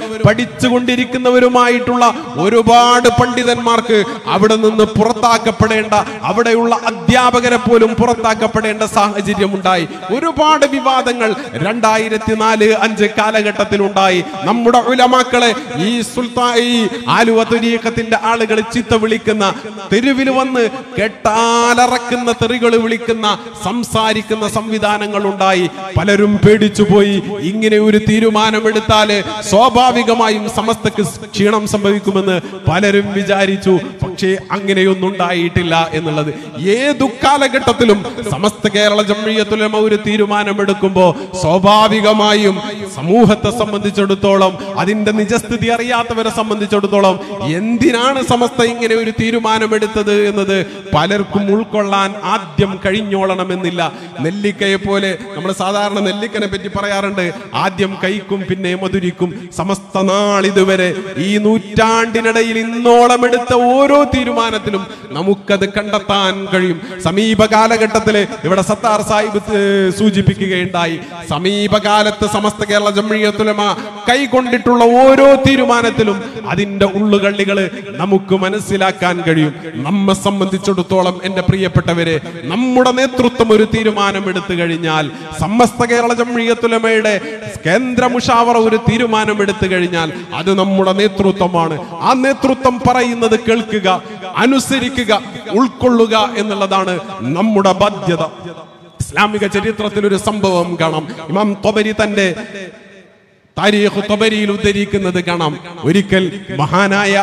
പഠിച്ചുകൊണ്ടിരിക്കുന്നവരുമായിട്ടുള്ള ഒരുപാട് പണ്ഡിതന്മാർക്ക് അവിടെ നിന്ന് പുറത്താക്കപ്പെടേണ്ട, അവിടെയുള്ള അധ്യാപകരെ പോലും പുറത്താക്കപ്പെടേണ്ട സാഹചര്യം ഉണ്ടായി. ഒരുപാട് വിവാദങ്ങൾ രണ്ടായിരത്തി നാല് അഞ്ച് കാലഘട്ടത്തിൽ ഉണ്ടായി. നമ്മുടെ ഉലമാക്കളെ ഈ സുൽത്താൻ ഈ ആലുവ ത്വരീഖത്തിന്റെ ആളുകൾ ചീത്ത വിളിക്കുന്ന, തെരുവിൽ വന്ന് കെട്ടാലറക്കുന്ന തെറികൾ വിളിക്കുന്ന, സംസാരിക്കുന്ന സംവിധാനങ്ങൾ ഉണ്ടായി. പലരും പേടിച്ചുപോയി. ഇങ്ങനെ ഒരു തീരുമാനമെടുത്താല് സ്വാഭാവികമായും സമസ്തക്ക് ക്ഷീണം സംഭവിക്കുമെന്ന് പലരും വിചാരിച്ചു. പക്ഷേ അങ്ങനെയൊന്നും ഉണ്ടായിട്ടില്ല എന്നുള്ളത്. ഏതു കാലഘട്ടത്തിലും സമസ്ത കേരള ജംഇയ്യത്തുൽ ഉലമ ഒരു തീരുമാനമെടുക്കുമ്പോ സ്വാഭാവികമായും സമൂഹത്തെ സംബന്ധിച്ചിടത്തോളം, അതിന്റെ നിജസ്ഥിതി അറിയാത്തവരെ സംബന്ധിച്ചിടത്തോളം എന്തിനാണ് സമസ്ത ഇങ്ങനെ ഒരു തീരുമാനമെടുത്തത് എന്നത് പലർക്കും ഉൾക്കൊള്ളാൻ ആദ്യം കഴിഞ്ഞോളണമെന്നില്ല. നെല്ലിക്കയെ പോലെ നമ്മൾ സാധാരണ നെല്ലിക്കനെ പറ്റി പറയാറുണ്ട്, ആദ്യം കൈക്കും പിന്നെ മധുരിക്കും. സമസ്ത നാളിതുവരെ ഈ നൂറ്റാണ്ടിനിടയിൽ ഇന്നോളം എടുത്ത ഓരോ തീരുമാനത്തിലും നമുക്കത് കണ്ടെത്താൻ കഴിയും. സമീപ കാലഘട്ടത്തില് ഇവിടെ സത്താർ സാഹിബ് സൂചിപ്പിക്കുകയുണ്ടായി, സമീപകാലത്ത് സമസ്ത കേരള ജംഇയ്യത്തുൽ ഉലമ കൈക്കൊണ്ടിട്ടുള്ള ഓരോ തീരുമാനത്തിലും അതിന്റെ ഉള്ളുകള്ളികള് നമുക്ക് മനസ്സിലാക്കാൻ കഴിയും. നമ്മെ സംബന്ധിച്ചിടത്തോളം എന്റെ പ്രിയപ്പെട്ടവരെ, നമ്മുടെ നേതൃത്വം ഒരു തീരുമാനം എടുത്തു കഴിഞ്ഞാൽ, സമസ്ത കേരള ജംഇയ്യത്തുൽ ഉലമയുടെ കേന്ദ്ര മുഷാവറ ഒരു തീരുമാനം എടുത്തു കഴിഞ്ഞാൽ അത് നമ്മുടെ നേതൃത്വമാണ്. ആ നേതൃത്വം പറയുന്നത് കേൾക്കുക, അനുസരിക്കുക, ഉൾക്കൊള്ളുക എന്നുള്ളതാണ് നമ്മുടെ ബാധ്യത. ഇസ്ലാമിക ചരിത്രത്തിൽ ഒരു സംഭവം കാണാം. ഇമാം ത്വബരി തന്റെ താരീഖ് ത്വബരിയിൽ ഉദ്ധരിക്കുന്നത് കാണാം. ഒരിക്കൽ മഹാനായ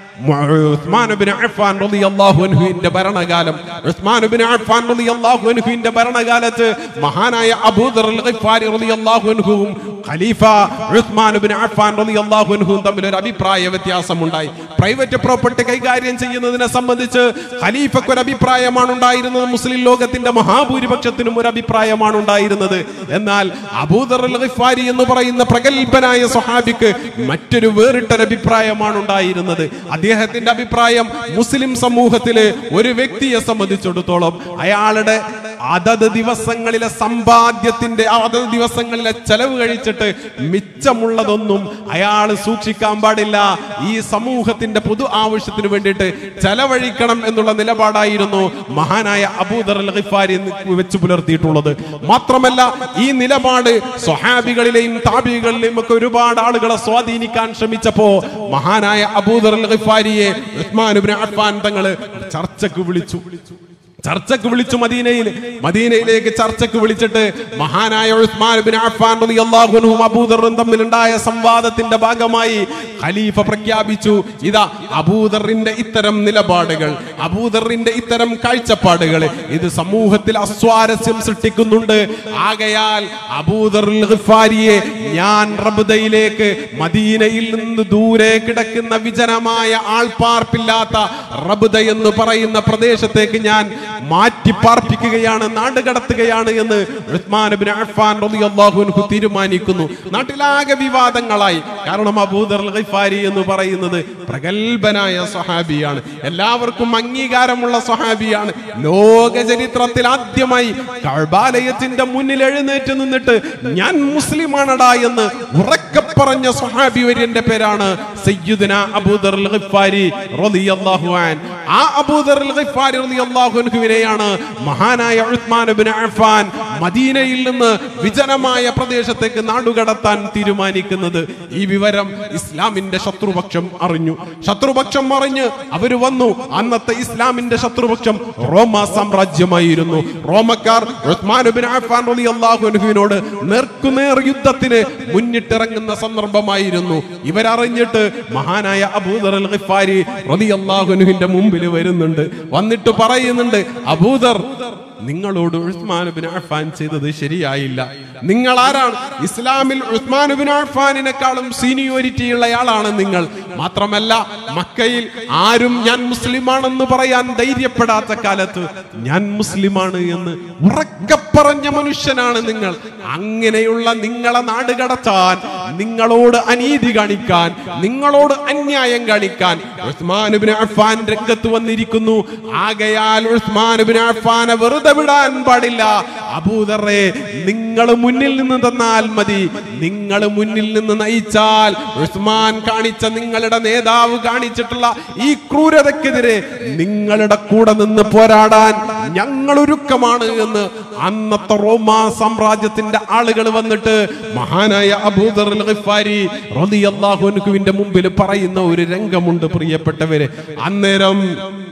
ഉസ്മാൻ ഇബ്നു അഫ്ഫാൻ റളിയല്ലാഹു അൻഹുവിന്റെ ഭരണകാലം ഉസ്മാൻ ഇബ്നു അഫ്ഫാൻ റളിയല്ലാഹു അൻഹുവിന്റെ ഭരണകാലത്ത് മഹാനായ അബൂദർ അൽ ഗിഫാരി റളിയല്ലാഹു അൻഹുവും ഖലീഫ ഉസ്മാൻ ഇബ്നു അഫ്ഫാൻ റളിയല്ലാഹു അൻഹുവും തമ്മിൽ ഒരു അഭിപ്രായ വ്യത്യാസം ഉണ്ടായി. പ്രൈവറ്റ് പ്രോപ്പർട്ടി കൈകാര്യം ചെയ്യുന്നതിനെ സംബന്ധിച്ച് ഖലീഫയ്ക്ക് ഒരു അഭിപ്രായമാണ് ഉണ്ടായിരുന്നത്, മുസ്ലിം ലോകത്തിന്റെ മഹാഭൂരിപക്ഷത്തിനും ഒരു അഭിപ്രായമാണ് ഉണ്ടായിരുന്നത്. എന്നാൽ അബൂദർ അൽ ഗിഫാരി എന്ന് പറയുന്ന പ്രഗൽഭനായ സ്വഹാബിക്ക് മറ്റൊരു വേറിട്ടൊരു അഭിപ്രായമാണ് ഉണ്ടായിരുന്നത്. അദ്ദേഹത്തിന്റെ അഭിപ്രായം മുസ്ലിം സമൂഹത്തിലെ ഒരു വ്യക്തിയെ സംബന്ധിച്ചിടത്തോളം അയാളുടെ അതത് ദിവസങ്ങളിലെ സമ്പാദ്യത്തിന്റെ അതത് ദിവസങ്ങളിലെ ചെലവ് കഴിച്ചിട്ട് മിച്ചമുള്ളതൊന്നും അയാൾ സൂക്ഷിക്കാൻ പാടില്ല, ഈ സമൂഹത്തിന്റെ പൊതു ആവശ്യത്തിന് വേണ്ടിയിട്ട് ചെലവഴിക്കണം എന്നുള്ള നിലപാടായിരുന്നു മഹാനായ അബൂദർ അൽ ഗിഫാരി വെച്ച് പുലർത്തിയിട്ടുള്ളത്. മാത്രമല്ല ഈ നിലപാട് സ്വഹാബികളിലെയും താബികളിലെയും ഒക്കെ ഒരുപാട് ആളുകളെ സ്വാധീനിക്കാൻ ശ്രമിച്ചപ്പോ മഹാനായ അബൂദർ അൽ ഗിഫാരിയെ ഉസ്മാൻ ഇബ്നു അഫ്ഫാൻ തങ്ങള് ചർച്ചക്ക് വിളിച്ചു ചർച്ചക്ക് വിളിച്ചു മദീനയിൽ മദീനയിലേക്ക് ചർച്ചക്ക് വിളിച്ചിട്ട് മഹാനായ ഉസ്മാൻ ഇബ്നു അഫ്ഫാൻ റളിയല്ലാഹു അൻഹു അബൂദറും തമ്മിലുണ്ടായ സംവാദത്തിന്റെ ഭാഗമായി ഖലീഫ പ്രഖ്യാപിച്ചു, ഇതാ അബൂദറിന്റെ ഇത്തരം നിലപാടുകൾ, അബൂദറിന്റെ ഇത്തരം കാഴ്ചപ്പാടുകൾ ഇത് സമൂഹത്തിൽ അസ്വാരസ്യം സൃഷ്ടിക്കുന്നുണ്ട്. ആകയാൽ അബൂദർ അൽ ഗിഫാരിയെ ഞാൻ റബ്ദയിലേക്ക്, മദീനയിൽ നിന്ന് ദൂരെ കിടക്കുന്ന വിജനമായ ആൾപ്പാർപ്പില്ലാത്ത റബ്ദ എന്ന് പറയുന്ന പ്രദേശത്തേക്ക് ഞാൻ മാറ്റി പാർപ്പിക്കുകയാണ്, നാടുകടത്തുകയാണ് എന്ന് ഉസ്മാൻ ഇബ്നു അഫ്ഫാൻ റളിയല്ലാഹു അൻഹു തീരുമാനിക്കുന്നു. നാട്ടിലാകെ വിവാദങ്ങളായി. കാരണം അബൂദർ അൽ ഗിഫാരി എന്ന് പറയുന്നത് പ്രഗൽഭനായ സ്വഹാബിയാണ്, എല്ലാവർക്കും അംഗീകാരമുള്ള സ്വഹാബിയാണ്. ലോക ചരിത്രത്തിൽ ആദ്യമായി കഅബാലയത്തിന്റെ മുന്നിൽ എഴുന്നേറ്റ് നിന്നിട്ട് ഞാൻ മുസ്ലിമാണടാ എന്ന് ഉറക്കെ പറഞ്ഞ സ്വഹാബി വര്യന്റെ പേരാണ് സയ്യിദുന അബൂദർ അൽ ഗിഫാരി റളിയല്ലാഹു അൻഹു. ആ അബൂദർ അൽ ഗിഫാരി റളിയല്ലാഹു അൻഹുവിനെയാണ് മഹാനായ ഉസ്മാൻ ഇബ്നു അഫ്ഫാൻ മദീനയിൽ നിന്ന് വിജനമായ പ്രദേശത്തേക്ക് നാടുകടത്താൻ തീരുമാനിക്കുന്നത്. ഈ വിവരം ഇസ്ലാമിന്റെ ശത്രുപക്ഷം അറിഞ്ഞു. ശത്രുപക്ഷം അറിഞ്ഞ് അവര് വന്നു. അന്നത്തെ ഇസ്ലാമിന്റെ ശത്രുപക്ഷം റോമ സാമ്രാജ്യമായിരുന്നു. റോമക്കാർ ഉസ്മാൻ ഇബ്നു അഫ്ഫാൻ റളിയല്ലാഹു അൻഹുവിനോട് നേർക്കുനേർ യുദ്ധത്തിന് മുന്നിട്ടിറങ്ങുന്ന സന്ദർഭമായിരുന്നു. ഇവരറിഞ്ഞിട്ട് മഹാനായ അബൂദർ അൽ ഗിഫാരി റളിയല്ലാഹു അൻഹുവിന്റെ മുമ്പിൽ വരുന്നുണ്ട്. വന്നിട്ട് പറയുന്നുണ്ട്, അബൂദർ, നിങ്ങളോട് ഉസ്മാൻ ഇബ്നു അഫ്ഫാൻ ചെയ്തത് ശരിയായില്ല. നിങ്ങൾ ആരാണ്? ഇസ്ലാമിൽ ഉസ്മാൻ ഇബ്നു അഫ്ഫാനിനെക്കാളും സീനിയോരിറ്റി ഉള്ളയാളാണ് നിങ്ങൾ. മാത്രമല്ല മക്കയിൽ ആരും ഞാൻ മുസ്ലിമാണെന്ന് പറയാൻ ധൈര്യപ്പെടാത്ത കാലത്ത് ഞാൻ മുസ്ലിമാണ് എന്ന് ഉറക്കെ പറഞ്ഞ മനുഷ്യനാണ് നിങ്ങൾ. അങ്ങനെയുള്ള നിങ്ങളെ നാടുകടത്താൻ, നിങ്ങളോട് അനീതി കാണിക്കാൻ, നിങ്ങളോട് അന്യായം കാണിക്കാൻ ഉസ്മാൻ ഇബ്നു അഫ്ഫാൻ രംഗത്ത് വന്നിരിക്കുന്നു. ആകയാൽ ഉസ്മാൻ ഇബ്നു അഫ്ഫാനെ വെറുതെ വിടാൻ പാടില്ല. അബൂദറെ, നിങ്ങൾ മുന്നിൽ നിന്ന് തന്നാൽ മതി, നിങ്ങൾ മുന്നിൽ നിന്ന് നയിച്ചാൽ ഉസ്മാൻ കാണിച്ച, നിങ്ങളുടെ നേതാവ് കാണിച്ചിട്ടുള്ള ഈ ക്രൂരതയ്ക്കെതിരെ നിങ്ങളുടെ കൂടെ നിന്ന് പോരാടാൻ ഞങ്ങൾ ഒരുക്കമാണ് എന്ന് അന്നത്തെ റോമ സാമ്രാജ്യത്തിന്റെ ആളുകൾ വന്നിട്ട് മഹാനായ അബൂദർ അൽ ഗിഫാരി റളിയല്ലാഹു അൻഹുവിന്റെ മുമ്പിൽ പറയുന്ന ഒരു രംഗമുണ്ട് പ്രിയപ്പെട്ടവരെ. അന്നേരം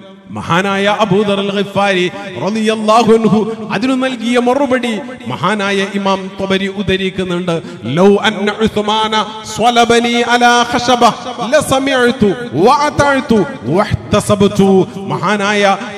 മഹാനായ അബൂദർ അൽ ഗിഫാരി റളിയല്ലാഹു അൻഹു അതിനു നൽകിയ മറുപടി മഹാനായ ഇമാം ത്വബരി ഉദ്ധരിക്കുന്നുണ്ട്. ലൗ അന്ന ഉസ്മാന സ്വലബനി അലാ ഖശബ ലസമിഅതു വഅതഅതു വഹ്തസബതു. മഹാനായ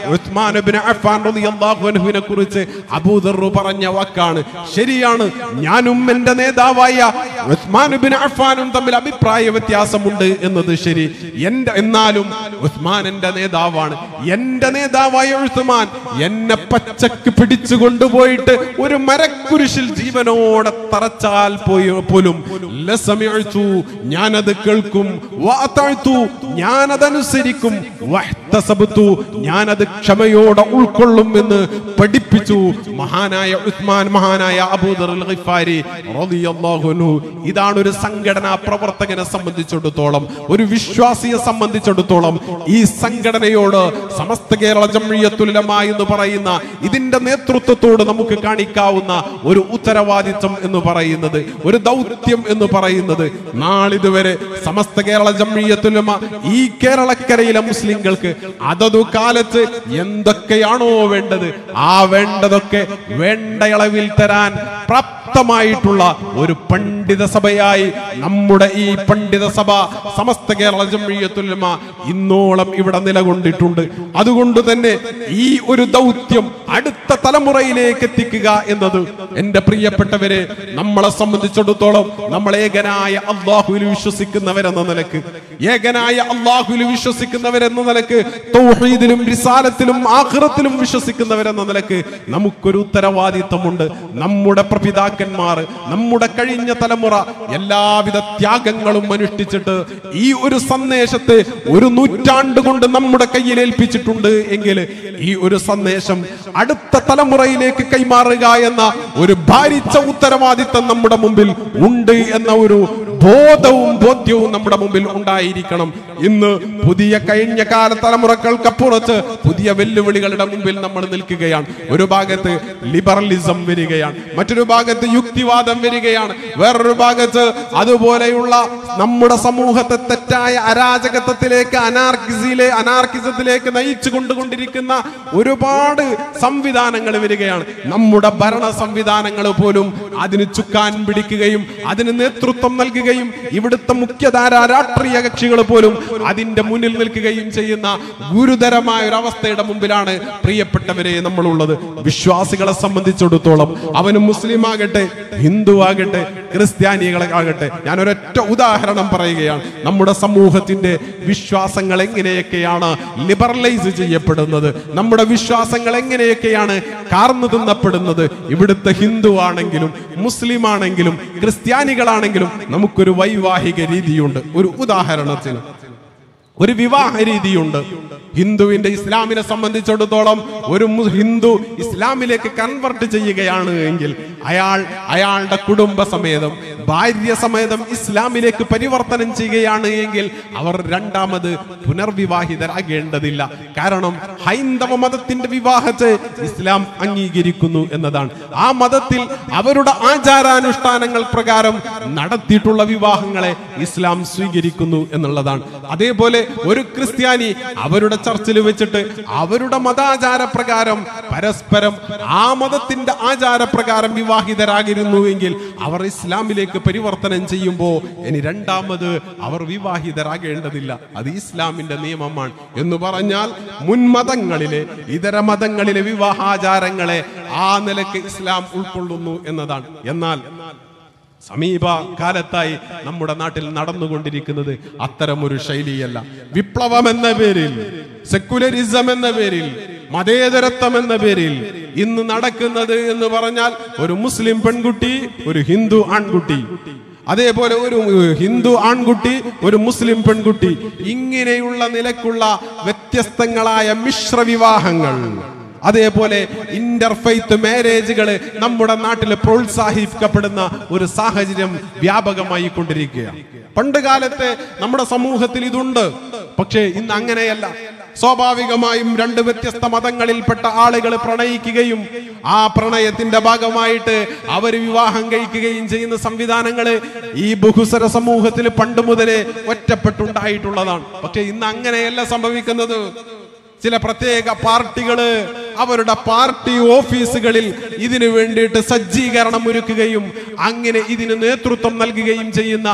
ഉസ്മാൻ ഇബ്നു അഫ്ഫാൻ റളിയല്ലാഹു അൻഹുവിനെ കുറിച്ച് അബൂദർ പറഞ്ഞ വാക്കാണ്. ശരിയാണ്, ഞാനും എന്റെ നേതാവായ ഉസ്മാൻ ഇബ്നു അഫ്ഫാനും തമ്മിൽ അഭിപ്രായ വ്യത്യാസമുണ്ട് എന്നത് ശരി. എന്റെ എന്നാലും ഉസ്മാൻ എന്റെ നേതാവാണ്. എന്റെ നേതാവായ ഉസ്മാൻ എന്നെ പച്ചക്ക് പിടിച്ചു കൊണ്ടുപോയിട്ട് ഒരു മരക്കുരിശിൽ ജീവനോടെ തറച്ചാൽ പോലും ലസമിഅ്തു, ഞാനത് കേൾക്കും, വഅതഅ്തു, ഞാനതനുസരിക്കും, വഹ്തസബ്തു, ഞാനത് ക്ഷമയോടെ ഉൾക്കൊള്ളും എന്ന് പഠിപ്പിച്ചു മഹാനായ ഉസ്മാൻ, മഹാനായ അബൂദർ അൽ ഗിഫാരി റളിയല്ലാഹു അൻഹു. ഇതാണ് ഒരു സംഘടനാ പ്രവർത്തകനെ സംബന്ധിച്ചിടത്തോളം, ഒരു വിശ്വാസിയെ സംബന്ധിച്ചിടത്തോളം ഈ സംഘടനയോട് സമസ്ത കേരള ജംഇയ്യത്തുൽ ഉലമ എന്ന് പറയുന്ന ഇതിന്റെ നേതൃത്വത്തോട് നമുക്ക് കാണിക്കാവുന്ന ഒരു ഉത്തരവാദിത്വം എന്ന് പറയുന്നത്, ഒരു ദൗത്യം എന്ന് പറയുന്നത്, നാളിതുവരെ സമസ്ത കേരള ജംഇയ്യത്തുൽ ഉലമ ഈ കേരളക്കരയിലെ മുസ്ലിങ്ങൾക്ക് അതതു കാലത്ത് എന്തൊക്കെയാണോ വേണ്ടത് ആ വേണ്ടതൊക്കെ വേണ്ടയളവിൽ തരാൻ പ്രാപ്തമായിട്ടുള്ള ഒരു പണ്ഡിത സഭയായി നമ്മുടെ ഈ പണ്ഡിത സഭ സമസ്ത കേരള ജംഇയ്യത്തുൽ ഉലമ ഇന്നോളം ഇവിടെ നിലകൊണ്ടിട്ടുണ്ട്. അതുകൊണ്ട് തന്നെ ഈ ഒരു ദൗത്യം അടുത്ത തലമുറയിലേക്ക് എത്തിക്കുക എന്നത് എന്റെ പ്രിയപ്പെട്ടവരെ നമ്മളെ സംബന്ധിച്ചിടത്തോളം, നമ്മൾ ഏകനായ അല്ലാഹുവിൽ വിശ്വസിക്കുന്നവരെന്ന നിലക്ക് ഏകനായ അല്ലാഹുവിൽ വിശ്വസിക്കുന്നവരെന്ന നിലക്ക് തൗഹീദിലും റിസാലത്തിലും ആഖിറത്തിലും വിശ്വസിക്കുന്നവരെന്ന നിലക്ക് നമുക്കൊരു ഉത്തരവാദിത്വമുണ്ട്. നമ്മുടെ പ്രപിതാക്കന്മാർ, നമ്മുടെ കഴിഞ്ഞ തലമുറ എല്ലാവിധ ത്യാഗങ്ങളും അനുഷ്ഠിച്ചിട്ട് ഈ ഒരു സന്ദേശത്തെ ഒരു നൂറ്റാണ്ട് കൊണ്ട് നമ്മുടെ കയ്യിൽ ഏൽപ്പിച്ചിട്ടുണ്ട് എങ്കിൽ ഈ ഒരു സന്ദേശം അടുത്ത തലമുറയിലേക്ക് കൈമാറുക എന്ന ഒരു ഭാരിച്ച ഉത്തരവാദിത്വം നമ്മുടെ മുമ്പിൽ ഉണ്ട് എന്ന ഒരു ബോധവും ബോധ്യവും നമ്മുടെ മുമ്പിൽ ഉണ്ടായിരിക്കണം. ഇന്ന് പുതിയ കഴിഞ്ഞ കാല തലമുറകൾക്കപ്പുറത്ത് പുതിയ വെല്ലുവിളികളുടെ മുമ്പിൽ നമ്മൾ നിൽക്കുകയാണ്. ഒരു ഭാഗത്ത് ലിബറലിസം വരികയാണ്, മറ്റൊരു ഭാഗത്ത് യുക്തിവാദം വരികയാണ്, വേറൊരു ഭാഗത്ത് അതുപോലെയുള്ള നമ്മുടെ സമൂഹത്തെ തെറ്റായ അരാജകത്വത്തിലേക്ക്, അനാർക്കിസിലെ അനാർക്കിസത്തിലേക്ക് നയിച്ചു കൊണ്ടുകൊണ്ടിരിക്കുന്ന ഒരുപാട് സംവിധാനങ്ങൾ വരികയാണ്. നമ്മുടെ ഭരണ സംവിധാനങ്ങൾ പോലും അതിന് ചുക്കാൻ പിടിക്കുകയും അതിന് നേതൃത്വം നൽകുകയും ഇവിടുത്തെ മുഖ്യധാര രാഷ്ട്രീയ കക്ഷികൾ പോലും അതിന്റെ മുന്നിൽ നിൽക്കുകയും ചെയ്യുന്ന ഗുരുതരമായ ഒരു അവസ്ഥയുടെ മുമ്പിലാണ് പ്രിയപ്പെട്ടവരെ നമ്മളുള്ളത്. വിശ്വാസികളെ സംബന്ധിച്ചിടത്തോളം അവന് മുസ്ലിം ആകട്ടെ, ഹിന്ദു ആകട്ടെ, ക്രിസ്ത്യാനികളാകട്ടെ, ഞാൻ ഒരൊറ്റ ഉദാഹരണം പറയുകയാണ്. നമ്മുടെ സമൂഹത്തിന്റെ വിശ്വാസങ്ങൾ എങ്ങനെയൊക്കെയാണ് ലിബറലൈസ് ചെയ്യപ്പെടുന്നത്, നമ്മുടെ വിശ്വാസങ്ങൾ എങ്ങനെയൊക്കെയാണ് കാർന്നു തിന്നപ്പെടുന്നത്. ഇവിടുത്തെ ഹിന്ദു ആണെങ്കിലും മുസ്ലിം ആണെങ്കിലും ക്രിസ്ത്യാനികളാണെങ്കിലും നമുക്കൊരു വൈവാഹിക രീതിയുണ്ട്. ഒരു ഉദാഹരണത്തിന് ഒരു വിവാഹ രീതിയുണ്ട്. ഹിന്ദുവിന്റെ ഇസ്ലാമിനെ സംബന്ധിച്ചിടത്തോളം ഒരു ഹിന്ദു ഇസ്ലാമിലേക്ക് കൺവെർട്ട് ചെയ്യുകയാണ് എങ്കിൽ അയാൾ അയാളുടെ കുടുംബസമേതം ഭാര്യ സമേതം ഇസ്ലാമിലേക്ക് പരിവർത്തനം ചെയ്യുകയാണ് എങ്കിൽ അവർ രണ്ടാമത് പുനർവിവാഹിതരാകേണ്ടതില്ല. കാരണം ഹൈന്ദവ മതത്തിന്റെ വിവാഹത്തെ ഇസ്ലാം അംഗീകരിക്കുന്നു എന്നതാണ്. ആ മതത്തിൽ അവരുടെ ആചാരാനുഷ്ഠാനങ്ങൾ പ്രകാരം നടത്തിയിട്ടുള്ള വിവാഹങ്ങളെ ഇസ്ലാം സ്വീകരിക്കുന്നു എന്നുള്ളതാണ്. അതേപോലെ ഒരു ക്രിസ്ത്യാനി അവരുടെ ചർച്ചിൽ വെച്ചിട്ട് അവരുടെ മതാചാര പ്രകാരം പരസ്പരം ആ മതത്തിന്റെ ആചാരപ്രകാരം വിവാഹിതരാകിരുന്നുവെങ്കിൽ അവർ ഇസ്ലാമിലേക്ക് പരിവർത്തനം ചെയ്യുമ്പോൾ ഇനി രണ്ടാമത് അവർ വിവാഹിതരാകേണ്ടതില്ല. അത് ഇസ്ലാമിന്റെ നിയമമാണ് എന്ന് പറഞ്ഞാൽ മുൻമതങ്ങളിലെ ഇതര മതങ്ങളിലെ വിവാഹാചാരങ്ങളെ ആ നിലക്ക് ഇസ്ലാം ഉൾക്കൊള്ളുന്നു എന്നതാണ്. എന്നാൽ സമീപ കാലത്തായി നമ്മുടെ നാട്ടിൽ നടന്നുകൊണ്ടിരിക്കുന്നത് അത്തരമൊരു ശൈലിയല്ല. വിപ്ലവം എന്ന പേരിൽ, സെക്കുലറിസം എന്ന പേരിൽ, മതേതരത്വം എന്ന പേരിൽ ഇന്ന് നടക്കുന്നത് എന്ന് പറഞ്ഞാൽ ഒരു മുസ്ലിം പെൺകുട്ടി ഒരു ഹിന്ദു ആൺകുട്ടി, അതേപോലെ ഒരു ഹിന്ദു ആൺകുട്ടി ഒരു മുസ്ലിം പെൺകുട്ടി, ഇങ്ങനെയുള്ള നിലക്കുള്ള വ്യത്യസ്തങ്ങളായ മിശ്ര വിവാഹങ്ങൾ, അതേപോലെ ഇന്റർഫെയ്ത്ത് മാരേജുകൾ നമ്മുടെ നാട്ടിൽ പ്രോത്സാഹിപ്പിക്കപ്പെടുന്ന ഒരു സാഹചര്യം വ്യാപകമായി കൊണ്ടിരിക്കുകയാണ്. പണ്ട് കാലത്തെ നമ്മുടെ സമൂഹത്തിൽ ഇതുണ്ട്, പക്ഷേ ഇന്ന് അങ്ങനെയല്ല. സ്വാഭാവികമായും രണ്ട് വ്യത്യസ്ത മതങ്ങളിൽപ്പെട്ട ആളുകൾ പ്രണയിക്കുകയും ആ പ്രണയത്തിന്റെ ഭാഗമായിട്ട് അവർ വിവാഹം കഴിക്കുകയും ചെയ്യുന്ന സംവിധാനങ്ങള് ഈ ബഹുസ്വര സമൂഹത്തിൽ പണ്ട് മുതലേ ഒറ്റപ്പെട്ടുണ്ടായിട്ടുള്ളതാണ്. പക്ഷെ ഇന്ന് അങ്ങനെയല്ല സംഭവിക്കുന്നത്. ചില പ്രത്യേക പാർട്ടികള് അവരുടെ പാർട്ടി ഓഫീസുകളിൽ ഇതിനു വേണ്ടിയിട്ട് സജ്ജീകരണം ഒരുക്കുകയും അങ്ങനെ ഇതിന് നേതൃത്വം നൽകുകയും ചെയ്യുന്ന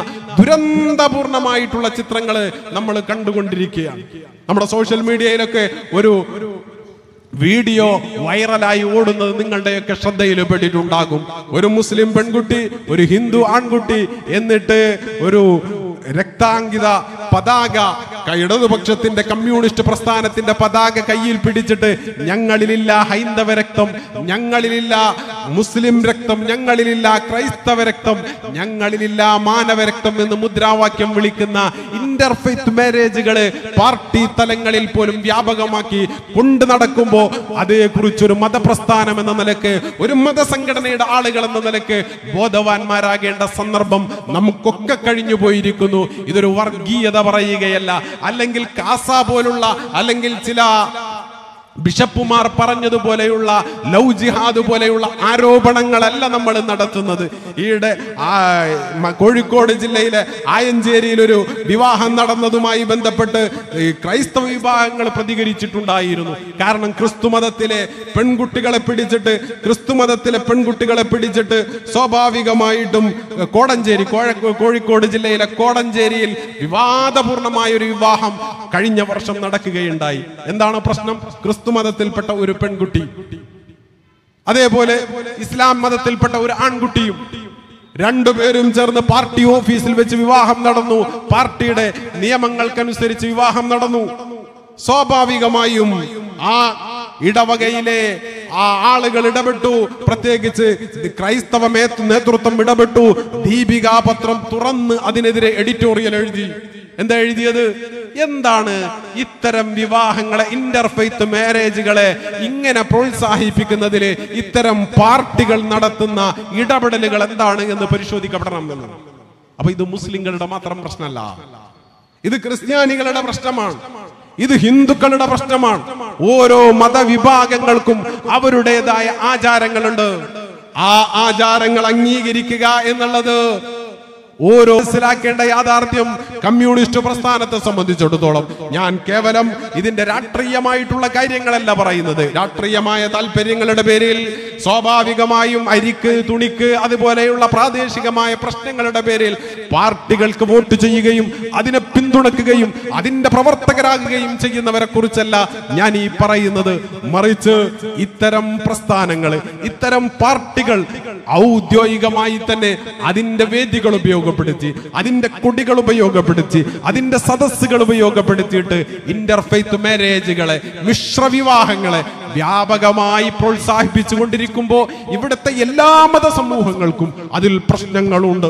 ദുരന്തപൂർണമായിട്ടുള്ള ചിത്രങ്ങൾ നമ്മൾ കണ്ടുകൊണ്ടിരിക്കുകയാണ്. നമ്മുടെ സോഷ്യൽ മീഡിയയിലൊക്കെ ഒരു വീഡിയോ വൈറലായി ഓടുന്നത് നിങ്ങളുടെയൊക്കെ ശ്രദ്ധയിൽപ്പെട്ടിട്ടുണ്ടാകും. ഒരു മുസ്ലിം പെൺകുട്ടി, ഒരു ഹിന്ദു ആൺകുട്ടി, എന്നിട്ട് ഒരു രക്താങ്കിത പതാക, ഇടതുപക്ഷത്തിന്റെ കമ്മ്യൂണിസ്റ്റ് പ്രസ്ഥാനത്തിന്റെ പതാക കയ്യിൽ പിടിച്ചിട്ട് ഞങ്ങളിലില്ല ഹൈന്ദവ രക്തം, ഞങ്ങളിലില്ല മുസ്ലിം രക്തം, ഞങ്ങളിലില്ല ക്രൈസ്തവ രക്തം, ഞങ്ങളിലില്ല മാനവ രക്തം എന്ന് മുദ്രാവാക്യം വിളിക്കുന്ന ഇന്റർഫെയ്ത്ത് മാരേജുകള് പാർട്ടി തലങ്ങളിൽ പോലും വ്യാപകമാക്കി കൊണ്ടു നടക്കുമ്പോ അതേക്കുറിച്ചൊരു മതപ്രസ്ഥാനം എന്ന നിലക്ക്, ഒരു മതസംഘടനയുടെ ആളുകൾ എന്ന നിലക്ക് ബോധവാന്മാരാകേണ്ട സന്ദർഭം നമുക്കൊക്കെ കഴിഞ്ഞു പോയിരിക്കുന്നു. ഇതൊരു വർഗീയത പറയുകയല്ല, അല്ലെങ്കിൽ കാസ പോലുള്ള, അല്ലെങ്കിൽ ചില ബിഷപ്പുമാർ പറഞ്ഞതുപോലെയുള്ള ലവ് ജിഹാദ് പോലെയുള്ള ആരോപണങ്ങളല്ല നമ്മൾ നടത്തുന്നത്. ഈയിടെ കോഴിക്കോട് ജില്ലയിലെ ആയഞ്ചേരിയിൽ ഒരു വിവാഹം നടന്നതുമായി ബന്ധപ്പെട്ട് ക്രൈസ്തവ വിഭാഗങ്ങൾ പ്രതികരിച്ചിട്ടുണ്ടായിരുന്നു. കാരണം ക്രിസ്തു മതത്തിലെ പെൺകുട്ടികളെ പിടിച്ചിട്ട് ക്രിസ്തു മതത്തിലെ പെൺകുട്ടികളെ പിടിച്ചിട്ട് സ്വാഭാവികമായിട്ടും കോടഞ്ചേരി കോഴിക്കോട് ജില്ലയിലെ കോടഞ്ചേരിയിൽ വിവാദപൂർണമായ ഒരു വിവാഹം കഴിഞ്ഞ വർഷം നടക്കുകയുണ്ടായി. എന്താണ് പ്രശ്നം? ക്രിസ്തു മതത്തിൽപ്പെട്ട ഒരു പെൺകുട്ടി, അതേപോലെ ഇസ്ലാം മതത്തിൽപ്പെട്ട ഒരു ആൺകുട്ടിയും രണ്ടുപേരും ചേർന്ന് പാർട്ടി ഓഫീസിൽ വെച്ച് വിവാഹം നടന്നു. പാർട്ടിയുടെ നിയമങ്ങൾക്കനുസരിച്ച് വിവാഹം നടന്നു. സ്വാഭാവികമായും ആ ഇടവകയിലെ ആ ആളുകൾ ഇടപെട്ടു, പ്രത്യേകിച്ച് ക്രൈസ്തവ നേതൃത്വം ഇടപെട്ടു. ദീപിക പത്രം തുറന്ന് അതിനെതിരെ എഡിറ്റോറിയൽ എഴുതി. എന്താ എഴുതിയത്? എന്താണ് ഇത്തരം വിവാഹങ്ങളെ, ഇന്റർഫെയ്ത്ത് മാരേജുകളെ ഇങ്ങനെ പ്രോത്സാഹിപ്പിക്കുന്നതിൽ ഇത്തരം പാർട്ടികൾ നടത്തുന്ന ഇടപെടലുകൾ എന്താണ് എന്ന് പരിശോധിക്കപ്പെടണം എന്ന്. അപ്പൊ ഇത് മുസ്ലിങ്ങളുടെ മാത്രം പ്രശ്നമല്ല, ഇത് ക്രിസ്ത്യാനികളുടെ പ്രശ്നമാണ്, ഇത് ഹിന്ദുക്കളുടെ പ്രശ്നമാണ്. ഓരോ മതവിഭാഗങ്ങൾക്കും അവരുടേതായ ആചാരങ്ങളുണ്ട്. ആ ആചാരങ്ങൾ അംഗീകരിക്കുക എന്നുള്ളത് ഓരോ മനസ്സിലാക്കേണ്ട യാഥാർത്ഥ്യം കമ്മ്യൂണിസ്റ്റ് പ്രസ്ഥാനത്തെ സംബന്ധിച്ചിടത്തോളം. ഞാൻ കേവലം ഇതിന്റെ രാഷ്ട്രീയമായിട്ടുള്ള കാര്യങ്ങളല്ല പറയുന്നത്. രാഷ്ട്രീയമായ താല്പര്യങ്ങളുടെ പേരിൽ സ്വാഭാവികമായും അരിക്ക് തുണിക്ക് അതുപോലെയുള്ള പ്രാദേശികമായ പ്രശ്നങ്ങളുടെ പേരിൽ പാർട്ടികൾക്ക് വോട്ട് ചെയ്യുകയും അതിനെ പിന്തുണക്കുകയും അതിന്റെ പ്രവർത്തകരാകുകയും ചെയ്യുന്നവരെ കുറിച്ചല്ല ഞാൻ ഈ പറയുന്നത്. മറിച്ച് ഇത്തരം പ്രസ്ഥാനങ്ങൾ, ഇത്തരം പാർട്ടികൾ ഔദ്യോഗികമായി തന്നെ അതിന്റെ വേദികൾ ഉപയോഗപ്പെടുത്തി, അതിന്റെ കൊടികൾ ഉപയോഗപ്പെടുത്തി, അതിന്റെ സദസ്സുകൾ ഉപയോഗപ്പെടുത്തിയിട്ട് ഇന്റർഫെയ്ത്ത് മാരേജുകളെ, മിശ്രവിവാഹങ്ങളെ വ്യാപകമായി പ്രോത്സാഹിപ്പിച്ചു കൊണ്ടിരിക്കുമ്പോ ഇവിടുത്തെ എല്ലാ മതസമൂഹങ്ങൾക്കും അതിൽ പ്രശ്നങ്ങളുണ്ട്.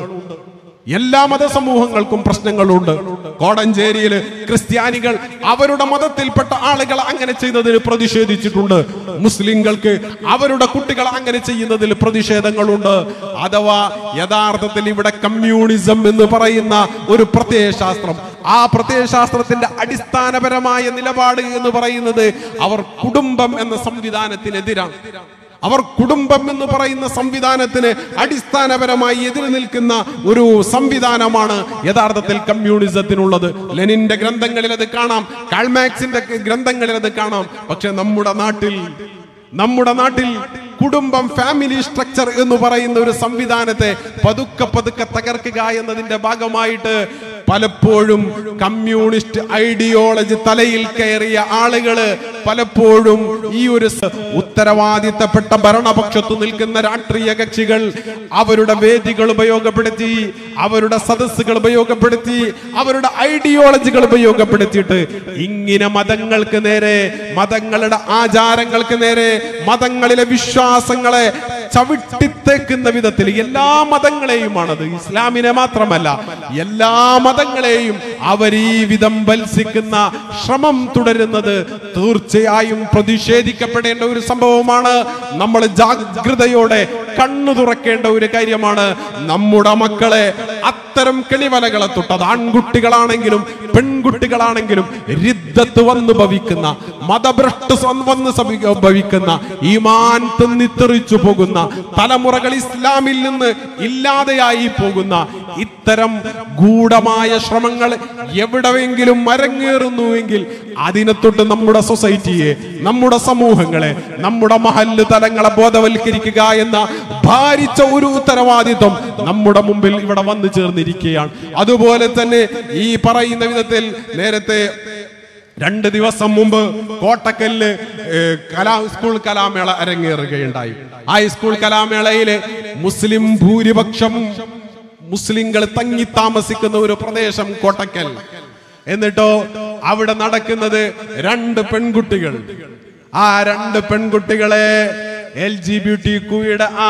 എല്ലാ മതസമൂഹങ്ങൾക്കും പ്രശ്നങ്ങളുണ്ട്. കോടഞ്ചേരിയിൽ ക്രിസ്ത്യാനികൾ അവരുടെ മതത്തിൽപ്പെട്ട ആളുകൾ അങ്ങനെ ചെയ്തതിൽ പ്രതിഷേധിച്ചിട്ടുണ്ട്. മുസ്ലിങ്ങൾക്ക് അവരുടെ കുട്ടികൾ അങ്ങനെ ചെയ്യുന്നതിൽ പ്രതിഷേധങ്ങളുണ്ട്. അഥവാ യഥാർത്ഥത്തിൽ ഇവിടെ കമ്മ്യൂണിസം എന്ന് പറയുന്ന ഒരു പ്രത്യയശാസ്ത്രം, ആ പ്രത്യയശാസ്ത്രത്തിന്റെ അടിസ്ഥാനപരമായ നിലപാട് എന്ന് പറയുന്നത് അവർ കുടുംബം എന്ന സംവിധാനത്തിനെതിരാണ്. അവർ കുടുംബം എന്ന് പറയുന്ന സംവിധാനത്തിന് അടിസ്ഥാനപരമായി എതിര് നിൽക്കുന്ന ഒരു സംവിധാനമാണ് യഥാർത്ഥത്തിൽ കമ്മ്യൂണിസത്തിനുള്ളത്. ലെനിന്റെ ഗ്രന്ഥങ്ങളിൽ അത് കാണാം, കാൾ മാർക്സിന്റെ ഗ്രന്ഥങ്ങളിൽ അത് കാണാം. പക്ഷെ നമ്മുടെ നാട്ടിൽ നമ്മുടെ നാട്ടിൽ കുടുംബം, ഫാമിലി സ്ട്രക്ചർ എന്ന് പറയുന്ന ഒരു സംവിധാനത്തെ പതുക്കെ പതുക്കെ തകർക്കുക എന്നതിന്റെ ഭാഗമായിട്ട് പലപ്പോഴും കമ്മ്യൂണിസ്റ്റ് ഐഡിയോളജി തലയിൽ കയറിയ ആളുകള് പലപ്പോഴും ഈ ഒരു ഉത്തരവാദിത്തപ്പെട്ട ഭരണപക്ഷത്തു നിൽക്കുന്ന രാഷ്ട്രീയ കക്ഷികൾ അവരുടെ വേദികൾ ഉപയോഗപ്പെടുത്തി, അവരുടെ സദസ്സുകൾ ഉപയോഗപ്പെടുത്തി, അവരുടെ ഐഡിയോളജികൾ ഉപയോഗപ്പെടുത്തിയിട്ട് ഇങ്ങനെ മതങ്ങൾക്ക് നേരെ, മതങ്ങളുടെ ആചാരങ്ങൾക്ക് നേരെ, മതങ്ങളിലെ വിശ്വാസങ്ങളെ ചവിട്ടിത്തേക്കുന്ന വിധത്തിൽ എല്ലാ മതങ്ങളെയുമാണത്, ഇസ്ലാമിനെ മാത്രമല്ല എല്ലാ മതങ്ങളെയും അവർ ഈ വിധം ബൽസിക്കുന്ന ശ്രമം തുടരുന്നത് തീർച്ചയായും പ്രതിഷേധിക്കപ്പെടേണ്ട ഒരു സംഭവമാണ്. നമ്മൾ ജാഗ്രതയോടെ കണ്ണു തുറക്കേണ്ട ഒരു കാര്യമാണ്. നമ്മുടെ മക്കളെ അത്തരം കെണിവലകളെ തൊട്ട്, അത് ആൺകുട്ടികളാണെങ്കിലും പെൺകുട്ടികളാണെങ്കിലും റിദ്ദത്ത് വന്ന് ഭവിക്കുന്ന, മതഭ്രഷ്ട് വന്ന് ഭവിക്കുന്ന, ഈമാൻ തെന്നിത്തെറിച്ചു പോകുന്ന, തലമുറകൾ ഇസ്ലാമിൽ നിന്ന് ഇല്ലാതെയായി പോകുന്ന ഇത്തരം ഗൂഢമായ ശ്രമങ്ങൾ എവിടെയെങ്കിലും അരങ്ങേറുന്നുവെങ്കിൽ അതിനെ തൊട്ട് നമ്മുടെ സൊസൈറ്റിയെ, നമ്മുടെ സമൂഹങ്ങളെ, നമ്മുടെ മഹല്ല് തലങ്ങളെ ബോധവൽക്കരിക്കുക എന്ന ഭാരിച്ച ഒരു ഉത്തരവാദിത്വം നമ്മുടെ മുമ്പിൽ ഇവിടെ വന്നു ചേർന്നിരിക്കുകയാണ്. അതുപോലെ തന്നെ ഈ പറയുന്ന വിധത്തിൽ നേരത്തെ രണ്ട് ദിവസം മുമ്പ് കോട്ടക്കലില് കലാ സ്കൂൾ കലാമേള അരങ്ങേറുകയുണ്ടായി. ആ സ്കൂൾ കലാമേളയില് മുസ്ലിം ഭൂരിപക്ഷം മുസ്ലിങ്ങൾ തങ്ങി താമസിക്കുന്ന ഒരു പ്രദേശം കോട്ടക്കൽ. എന്നിട്ടോ അവിടെ നടക്കുന്നത് രണ്ട് പെൺകുട്ടികൾ. ആ രണ്ട് പെൺകുട്ടികളെ എൽ ജി ബി ടി ക്യൂയുടെ ആ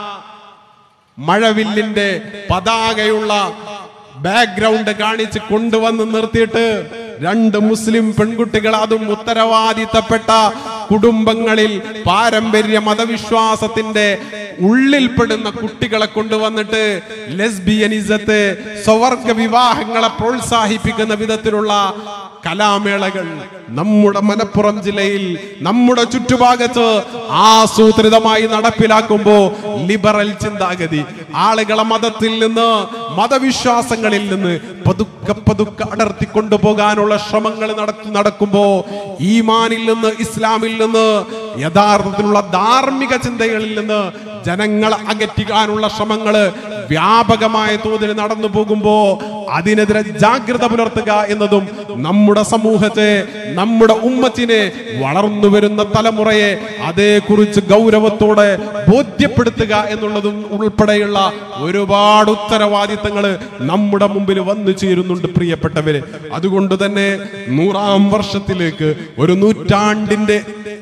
മഴവില്ലിന്റെ പതാകയുള്ള ബാക്ക്ഗ്രൗണ്ട് കാണിച്ച് കൊണ്ടുവന്ന് നിർത്തിയിട്ട് രണ്ട് മുസ്ലിം പെൺകുട്ടികൾ, അതും ഉത്തരവാദിത്തപ്പെട്ട കുടുംബങ്ങളിൽ പാരമ്പര്യ മതവിശ്വാസത്തിന്റെ ഉള്ളിൽപ്പെടുന്ന കുട്ടികളെ കൊണ്ടുവന്നിട്ട് ലെസ്ബിയനിസത്തെ, സ്വവർഗ വിവാഹങ്ങളെ പ്രോത്സാഹിപ്പിക്കുന്ന വിധത്തിലുള്ള കലാമേളകൾ നമ്മുടെ മലപ്പുറം ജില്ലയിൽ, നമ്മുടെ ചുറ്റുഭാഗത്ത് ആസൂത്രിതമായി നടപ്പിലാക്കുമ്പോ ലിബറൽ ചിന്താഗതി ആളുകളെ മതത്തിൽ നിന്ന്, മതവിശ്വാസങ്ങളിൽ നിന്ന് പതുക്കെ പതുക്കെ അടർത്തി കൊണ്ടുപോകാനുള്ള ശ്രമങ്ങൾ നടത്തി നടക്കുമ്പോ ഈമാനിൽ നിന്ന്, ഇസ്ലാമിൽ നിന്ന്, യഥാർത്ഥത്തിലുള്ള ധാർമ്മിക ചിന്തകളിൽ നിന്ന് ജനങ്ങളെ അകറ്റിക്കാനുള്ള ശ്രമങ്ങള് വ്യാപകമായ തോതിൽ നടന്നു പോകുമ്പോ അതിനെതിരെ ജാഗ്രത പുലർത്തുക എന്നതും നമ്മുടെ സമൂഹത്തെ, നമ്മുടെ ഉമ്മത്തിനെ, വളർന്നു വരുന്ന തലമുറയെ അതേക്കുറിച്ച് ഗൗരവത്തോടെ ബോധ്യപ്പെടുത്തുക എന്നുള്ളതും ഉൾപ്പെടെയുള്ള ഒരുപാട് ഉത്തരവാദിത്തങ്ങൾ നമ്മുടെ മുമ്പിൽ വന്നു ചേരുന്നുണ്ട് പ്രിയപ്പെട്ടവരെ. അതുകൊണ്ട് തന്നെ നൂറാം വർഷത്തിലേക്ക്, ഒരു നൂറ്റാണ്ടിന്റെ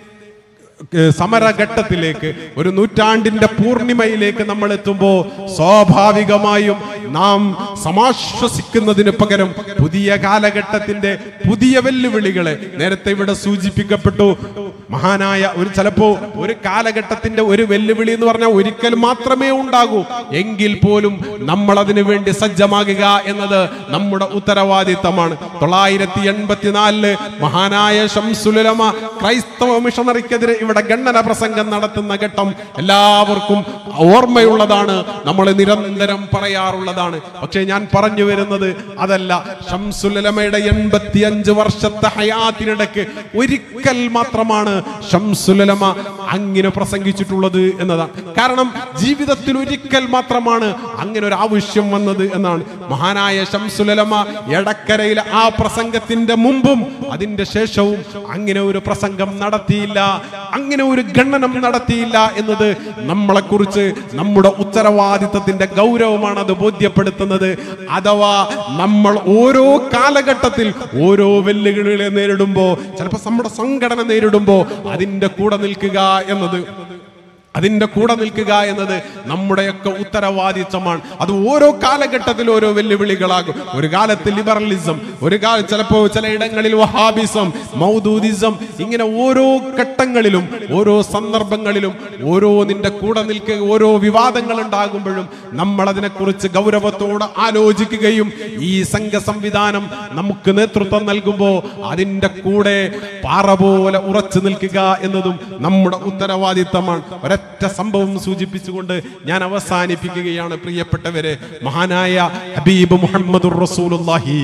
സമരഘട്ടത്തിലേക്ക്, ഒരു നൂറ്റാണ്ടിന്റെ പൂർണിമയിലേക്ക് നമ്മൾ എത്തുമ്പോ സ്വാഭാവികമായും നാം സമാശ്വസിക്കുന്നതിന് പകരം പുതിയ കാലഘട്ടത്തിന്റെ പുതിയ വെല്ലുവിളികളെ, നേരത്തെ ഇവിടെ സൂചിപ്പിക്കപ്പെട്ടു, മഹാനായ ഒരു ചിലപ്പോ ഒരു കാലഘട്ടത്തിന്റെ ഒരു വെല്ലുവിളി എന്ന് പറഞ്ഞാൽ ഒരിക്കൽ മാത്രമേ ഉണ്ടാകൂ, എങ്കിൽ പോലും നമ്മൾ അതിനു വേണ്ടി സജ്ജമാകുക എന്നത് നമ്മുടെ ഉത്തരവാദിത്തമാണ്. തൊള്ളായിരത്തി എൺപത്തിനാലില് മഹാനായ ശംസുൽ ഉലമ ക്രൈസ്തവ മിഷണറിക്കെതിരെ ഇവിടെ ഗണ്ണന പ്രസംഗം നടത്തുന്ന ഘട്ടം എല്ലാവർക്കും ഓർമ്മയുള്ളതാണ്, നമ്മൾ നിരന്തരം പറയാറുള്ളതാണ്. പക്ഷേ ഞാൻ പറഞ്ഞു വരുന്നത് അതല്ല. ശംസുൽ ഉലമയുടെ എൺപത്തി അഞ്ച് വർഷത്തെ ഹയാത്തിനിടയ്ക്ക് ഒരിക്കൽ മാത്രമാണ് ശംസുൽ ഉലമ അങ്ങനെ പ്രസംഗിച്ചിട്ടുള്ളത് എന്നതാണ്. കാരണം ജീവിതത്തിൽ ഒരിക്കൽ മാത്രമാണ് അങ്ങനെ ഒരു ആവശ്യം വന്നത് എന്നാണ്. മഹാനായ ശംസുൽ ഉലമ എടക്കരയിലെ ആ പ്രസംഗത്തിന്റെ മുമ്പും അതിന്റെ ശേഷവും അങ്ങനെ ഒരു പ്രസംഗം നടത്തിയില്ല, അങ്ങനെ ഒരു ഗണ്ണനം നടത്തിയില്ല എന്നത് നമ്മളെ കുറിച്ച്, നമ്മുടെ ഉത്തരവാദിത്തത്തിന്റെ ഗൗരവമാണ് അത് ബോധ്യപ്പെടുത്തുന്നത്. അഥവാ നമ്മൾ ഓരോ കാലഘട്ടത്തിൽ ഓരോ വെല്ലുവിളികളെ നേരിടുമ്പോ, ചിലപ്പോൾ നമ്മുടെ സംഘടന നേരിടുമ്പോ അതിന്റെ കൂടെ നിൽക്കുക എന്നത് അതിന്റെ കൂടെ നിൽക്കുക എന്നത് നമ്മുടെയൊക്കെ ഉത്തരവാദിത്തമാണ്. അത് ഓരോ കാലഘട്ടത്തിൽ ഓരോ വെല്ലുവിളികളാകും. ഒരു കാലത്ത് ലിബറലിസം, ഒരു കാലം ചിലപ്പോ ചിലയിടങ്ങളിൽ വഹാബിസം, മൗദൂദിസം, ഇങ്ങനെ ഓരോ ഘട്ടങ്ങളിലും ഓരോ സന്ദർഭങ്ങളിലും ഓരോ നിന്റെ കൂടെ നിൽക്കുക, ഓരോ വിവാദങ്ങൾ ഉണ്ടാകുമ്പോഴും നമ്മൾ അതിനെക്കുറിച്ച് ഗൗരവത്തോടെ ആലോചിക്കുകയും ഈ സംഘ സംവിധാനം നമുക്ക് നേതൃത്വം നൽകുമ്പോൾ അതിന്റെ കൂടെ പാറ പോലെ ഉറച്ചു നിൽക്കുക എന്നതും നമ്മുടെ ഉത്തരവാദിത്തമാണ്. ഒരൊറ്റ സംഭവം സൂചിപ്പിച്ചുകൊണ്ട് ഞാൻ അവസാനിപ്പിക്കുകയാണ് പ്രിയപ്പെട്ടവരെ. മഹാനായ ഹബീബ് മുഹമ്മദുർ റസൂലുള്ളാഹി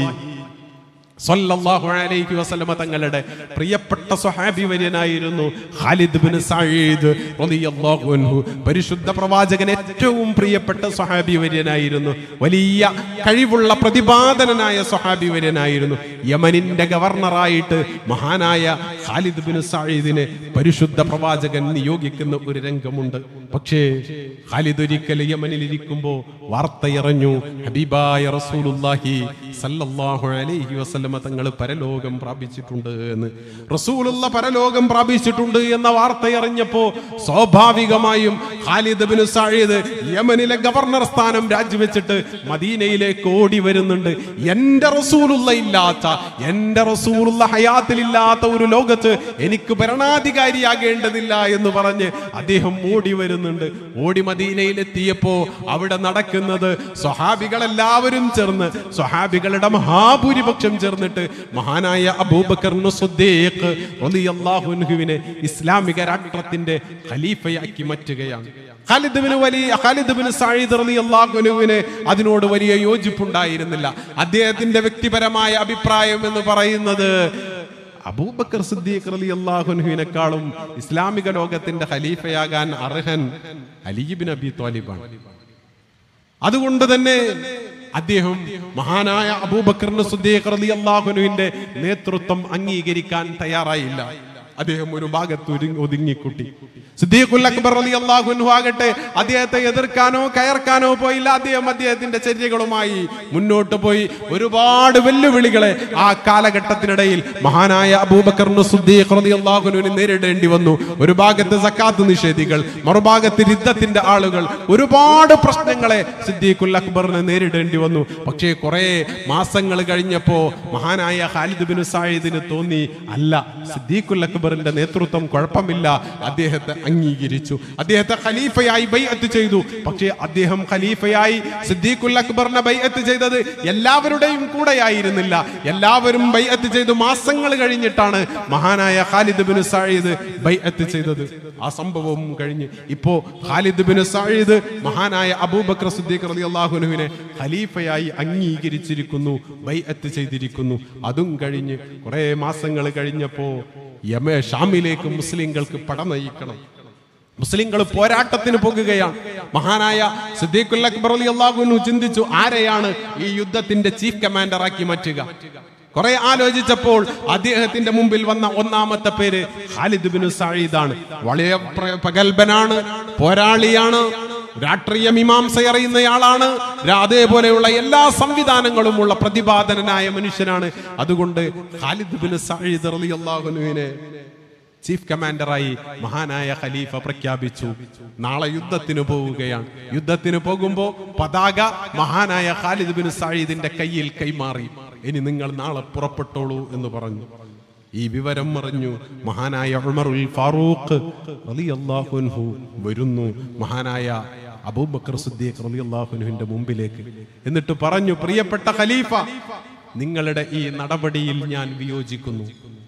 സ്വല്ലല്ലാഹു അലൈഹി വസല്ലമ തങ്ങളുടെ പ്രിയപ്പെട്ട സ്വഹാബി വര്യനായിരുന്നു ഖാലിദ് ബിൻ സഈദ് റളിയല്ലാഹു അൻഹു. പരിശുദ്ധ പ്രവാചകൻ ഏറ്റവും പ്രിയപ്പെട്ട സ്വഹാബി വര്യനായിരുന്നു. വലിയ കഴിവുള്ള പ്രതിപാദനനായ സ്വഹാബി വര്യനായിരുന്നു. യമനിന്റെ ഗവർണറായിട്ട് മഹാനായ ഖാലിദ് ബിൻ സഈദിനെ പരിശുദ്ധ പ്രവാചകൻ നിയോഗിക്കുന്ന ഒരു രംഗമുണ്ട്. പക്ഷേ ഖാലിദ് ഒരിക്കൽ യമനിൽ ഇരിക്കുമ്പോൾ വാർത്തയറിഞ്ഞു, ഹബീബായ റസൂലുള്ളാഹി സല്ലല്ലാഹു അലൈഹി വസല്ലം തങ്ങൾ പരലോകം പ്രാപിച്ചിട്ടുണ്ട് എന്ന്. റസൂലുള്ള പരലോകം പ്രാപിച്ചിട്ടുണ്ട് എന്ന വാർത്ത അറിഞ്ഞപ്പോ സ്വാഭാവികമായും ഖാലിദ് ബിൻ സഈദ് യമനിലെ ഗവർണർ സ്ഥാനം രാജിവെച്ചിട്ട് മദീനയിലേക്ക് ഓടി വരുന്നുണ്ട്. എന്റെ റസൂലുള്ള ഇല്ലാത്ത, എന്റെ റസൂലുള്ള ഹയാത്തിലില്ലാത്ത ഒരു ലോകത്ത് എനിക്ക് ഭരണാധികാരിയാകേണ്ടതില്ല എന്ന് പറഞ്ഞ് അദ്ദേഹം ഓടി വരുന്നുണ്ട്. ഓടി മദീനയിലെത്തിയപ്പോ അവിടെ നടക്കുന്നത് സ്വഹാബികളെല്ലാവരും ചേർന്ന്, സ്വഹാബികളുടെ മഹാഭൂരിപക്ഷം ചേർന്നിട്ട് മഹാനായ അബൂബക്കർ സിദ്ദീഖ് റളിയല്ലാഹു അൻഹുവിനെ ഇസ്ലാമിക രാഷ്ട്രത്തിന്റെ ഖലീഫയാക്കി മാറ്റുകയാണ്. ഖാലിദ് ബിൻ വലിയ ഖാലിദ് ബിൻ സഈദ് റളിയല്ലാഹു അൻഹുവിനെ അതിനോട് വലിയ യോജിപ്പുണ്ടായിരുന്നില്ല. അദ്ദേഹത്തിന്റെ വ്യക്തിപരമായ അഭിപ്രായം എന്ന് പറയുന്നത് അബൂബക്കർ സിദ്ദീഖ് റളിയല്ലാഹു അൻഹുവിനെക്കാളും ഇസ്ലാമിക ലോകത്തിന്റെ ഖലീഫയാകാൻ അർഹൻ അലി ഇബ്നു അബീ ത്വാലിബാണ്. അതുകൊണ്ട് തന്നെ അദ്ദേഹം മഹാനായ അബൂബക്കർ സിദ്ദീഖ് റളിയല്ലാഹു അൻഹുവിന്റെ നേതൃത്വം അംഗീകരിക്കാൻ തയ്യാറായില്ല. അദ്ദേഹം ഒരു ഭാഗത്ത് ഒതുങ്ങിക്കുട്ടി. സിദ്ദീഖുൽ അക്ബർ റളിയല്ലാഹു അൻഹു ആകട്ടെ അദ്ദേഹത്തെ എതിർക്കാനോ കയർക്കാനോ പോയില്ല. അദ്ദേഹം അദ്ദേഹത്തിന്റെ ചര്യകളുമായി മുന്നോട്ട് പോയി. ഒരുപാട് വെല്ലുവിളികളെ ആ കാലഘട്ടത്തിനിടയിൽ മഹാനായ അബൂബക്കർ സിദ്ദീഖ് റളിയല്ലാഹു അൻഹുവിന് നേരിടേണ്ടി വന്നു. ഒരു ഭാഗത്ത് സക്കാത്ത് നിഷേധികൾ, മറുഭാഗത്ത് രിദ്ദത്തിന്റെ ആളുകൾ, ഒരുപാട് പ്രശ്നങ്ങളെ സിദ്ദീഖുൽ അക്ബറിന് നേരിടേണ്ടി വന്നു. പക്ഷേ കുറെ മാസങ്ങൾ കഴിഞ്ഞപ്പോ മഹാനായ ഖാലിദ് ബിൻ സഈദിന് തോന്നി, അല്ല, സിദ്ദീഖുൽ അക്ബറിന്റെ നേതൃത്വം കുഴപ്പമില്ല, അദ്ദേഹത്തെ അംഗീകരിച്ചു. അദ്ദേഹത്തെ ഖലീഫയായി ബൈഅത്ത് ചെയ്തു. പക്ഷേ അദ്ദേഹം ഖലീഫയായി സിദ്ദീഖുൽ അക്ബറിനെ ബൈഅത്ത് ചെയ്തത് എല്ലാവരുടെയും കൂടെയായിരുന്നില്ല. എല്ലാവരും ബൈഅത്ത് ചെയ്തു മാസങ്ങൾ കഴിഞ്ഞിട്ടാണ് മഹാനായ ഖാലിദ് ബിൻ സഈദ് ബൈഅത്ത് ചെയ്തത്. ആ സംഭവവും കഴിഞ്ഞ് ഇപ്പോ ഖാലിദ് ബിൻ സഈദ് മഹാനായ അബൂബക്കർ സിദ്ദീഖ് റളിയല്ലാഹു അൻഹുവിനെ ഖലീഫയായി അംഗീകരിച്ചിരിക്കുന്നു, ബൈഅത്ത് ചെയ്തിരിക്കുന്നു. അതും കഴിഞ്ഞ് കുറെ മാസങ്ങൾ കഴിഞ്ഞപ്പോ യമേ ഷാമിലേക്ക് മുസ്ലിങ്ങൾക്ക് പട നയിക്കണം. മുസ്ലിങ്ങൾ പോരാട്ടത്തിന് പോകുകയാണ്. മഹാനായ സിദ്ദീഖുൽ അക്ബർ റളിയല്ലാഹു അൻഹു ചിന്തിച്ചു, ആരെയാണ് ഈ യുദ്ധത്തിന്റെ ചീഫ് കമാൻഡർ ആക്കി മാറ്റുക? കുറെ ആലോചിച്ചപ്പോൾ അദ്ദേഹത്തിന്റെ മുമ്പിൽ വന്ന ഒന്നാമത്തെ പേര് ഖാലിദ് ബിൻ സഈദാണ്. വളരെ പ്രഗൽഭനാണ്, പോരാളിയാണ്, രാഷ്ട്രീയ മീമാംസ അറിയുന്നയാളാണ്, അതേപോലെയുള്ള എല്ലാ സംവിധാനങ്ങളും ഉള്ള പ്രതിപാദനനായ മനുഷ്യനാണ്. അതുകൊണ്ട് ഖാലിദ് ബിൻ സഈദ് റളിയല്ലാഹു അൻഹുവിനെ ചീഫ് കമാൻഡറായി മഹാനായ ഖലീഫ പ്രഖ്യാപിച്ചു. നാളെ യുദ്ധത്തിന് പോവുകയാണ്. യുദ്ധത്തിന് പോകുമ്പോ പതാക മഹാനായ ഖാലിദ് ബിൻ സഈദിന്റെ കയ്യിൽ കൈമാറി. ഇനി നിങ്ങൾ നാളെ പുറപ്പെട്ടോളൂ എന്ന് പറഞ്ഞു. ഈ വിവരം അറിഞ്ഞു മഹാനായ ഉമറുൽ ഫാറൂഖ് റളിയല്ലാഹു അൻഹു വരുന്നു മഹാനായ അബൂബക്കർ സിദ്ദീഖ് റളിയല്ലാഹു അൻഹുവിന്റെ മുമ്പിലേക്ക്. എന്നിട്ട് പറഞ്ഞു, പ്രിയപ്പെട്ട ഖലീഫ, നിങ്ങളുടെ ഈ നടപടിയിൽ ഞാൻ വിയോജിക്കുന്നു.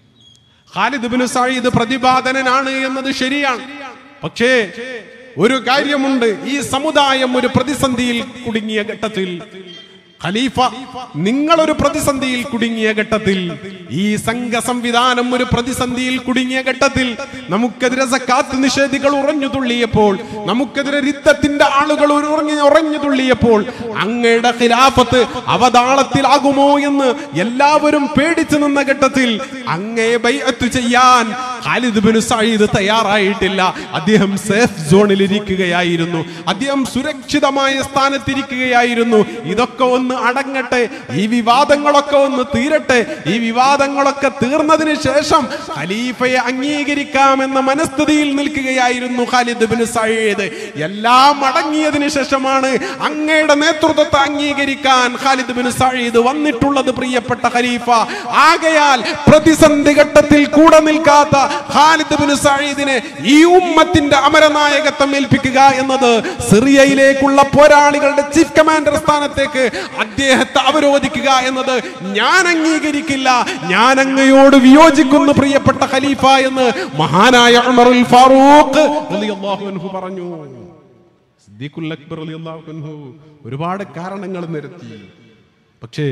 ഖാലിദ് ബിൻ സഈദ് പ്രതിപാദനനാണ് എന്നത് ശരിയാണ്. പക്ഷേ ഒരു കാര്യമുണ്ട്, ഈ സമുദായം ഒരു പ്രതിസന്ധിയിൽ കുടുങ്ങിയ ഘട്ടത്തിൽ, ഖലീഫ നിങ്ങളൊരു പ്രതിസന്ധിയിൽ കുടുങ്ങിയ ഘട്ടത്തിൽ, ഈ സംഘ സംവിധാനം ഒരു പ്രതിസന്ധിയിൽ കുടുങ്ങിയ ഘട്ടത്തിൽ, നമുക്കെതിരെ സക്കാത്ത് നിഷേധികൾ ഉറഞ്ഞു തുള്ളിയപ്പോൾ, നമുക്കെതിരെ രിദ്ദത്തിന്റെ ആളുകൾ ഉറങ്ങി ഉറഞ്ഞു തുള്ളിയപ്പോൾ, അങ്ങയുടെ ഖിലാഫത്ത് അവതാളത്തിലാകുമോ എന്ന് എല്ലാവരും പേടിച്ചു നിന്ന ഘട്ടത്തിൽ അങ്ങയെ ബൈഅത്ത് ചെയ്യാൻ ഖാലിദ് ബിൻ സഈദ് തയ്യാറായിട്ടില്ല. അദ്ദേഹം സേഫ് സോണിൽ ഇരിക്കുകയായിരുന്നു. അദ്ദേഹം സുരക്ഷിതമായ സ്ഥാനത്തിരിക്കുകയായിരുന്നു. ഇതൊക്കെ ഒന്ന് അടങ്ങട്ടെ, ഈ വിവാദങ്ങളൊക്കെ ഒന്ന് തീരട്ടെ. ഈ വിവാദങ്ങളൊക്കെ തീർന്നതിന് ശേഷം ഖലീഫയെ അംഗീകരിക്കാമെന്ന മനസ്ഥിതിയിൽ നിൽക്കുകയായിരുന്നു ഖാലിദ് ബിൻ സഈദ്. എല്ലാം അടങ്ങിയതിനു ശേഷമാണ് അങ്ങയുടെ നേതൃത്വത്തെ അംഗീകരിക്കാൻ ഖാലിദ് ബിൻ സഈദ് വന്നിട്ടുള്ളത്, പ്രിയപ്പെട്ട ഖലീഫ. ആകയാൽ പ്രതിസന്ധി ഘട്ടത്തിൽ കൂടെ നിൽക്കാത്ത ഖാലിദ് ബിൻ സഈദിനെ ഈ ഉമ്മത്തിന്റെ അമരനായകത്വം ഏൽപ്പിക്കുക എന്നത്, സിറിയയിലേക്കുള്ള പോരാളികളുടെ ചീഫ് കമാൻഡർ സ്ഥാനത്തേക്ക് അദ്ദേഹത്തെ അവരോധിക്കുക എന്നത് ഞാൻ അംഗീകരിക്കില്ല, ഞാൻ അങ്ങയോട് വിയോജിക്കുന്നു പ്രിയപ്പെട്ട ഖലീഫ എന്ന് മഹാനായ ഉമറുൽ ഫാറൂഖ് റളിയല്ലാഹു അൻഹു പറഞ്ഞു. സിദ്ദീഖുൽ അക്ബർ റളിയല്ലാഹു അൻഹു ഒരുപാട് കാരണങ്ങൾ നിരത്തി. പക്ഷേ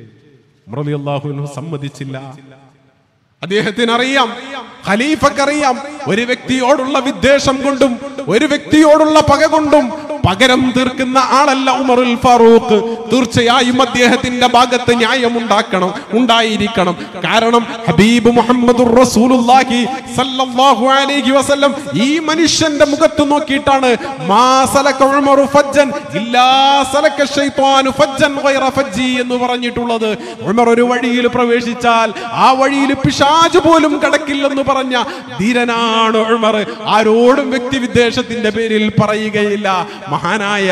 ഉമർ റളിയല്ലാഹു അൻഹു സമ്മതിച്ചില്ല. അദ്ദേഹത്തിന് അറിയാം, ഖലീഫക്കറിയാം, ഒരു വ്യക്തിയോടുള്ള വിദ്വേഷം കൊണ്ടും ഒരു വ്യക്തിയോടുള്ള പക കൊണ്ടും പകരം തീർക്കുന്ന ആളല്ല ഉമറുൽ ഫാറൂഖ്. തീർച്ചയായും അദ്ദേഹത്തിന്റെ ഭാഗത്ത് ന്യായം ഉണ്ടാക്കണം ഉണ്ടായിരിക്കണം. കാരണം ഹബീബ് മുഹമ്മദുർ റസൂലുള്ളാഹി സ്വല്ലല്ലാഹു അലൈഹി വസല്ലം ഈ മനുഷ്യന്റെ മുഖത്ത് നോക്കിയിട്ടാണ് മാ സലക ഉമറു ഫജ്ജൻ ഇല്ലാ സലക ശൈത്വാനു ഫജ്ജൻ ഗൈറ ഫജ്ജി എന്ന് പറഞ്ഞിട്ടുള്ളത്. ഉമർ ഒരു വഴിയിൽ പ്രവേശിച്ചാൽ ആ വഴിയിൽ പിശാച് പോലും കടക്കില്ലെന്ന് പറഞ്ഞ ധീരനാണ് ഉമർ. ആരോടും വ്യക്തി വിദ്വേഷത്തിന്റെ പേരിൽ പറയുകയില്ല. മഹാനായ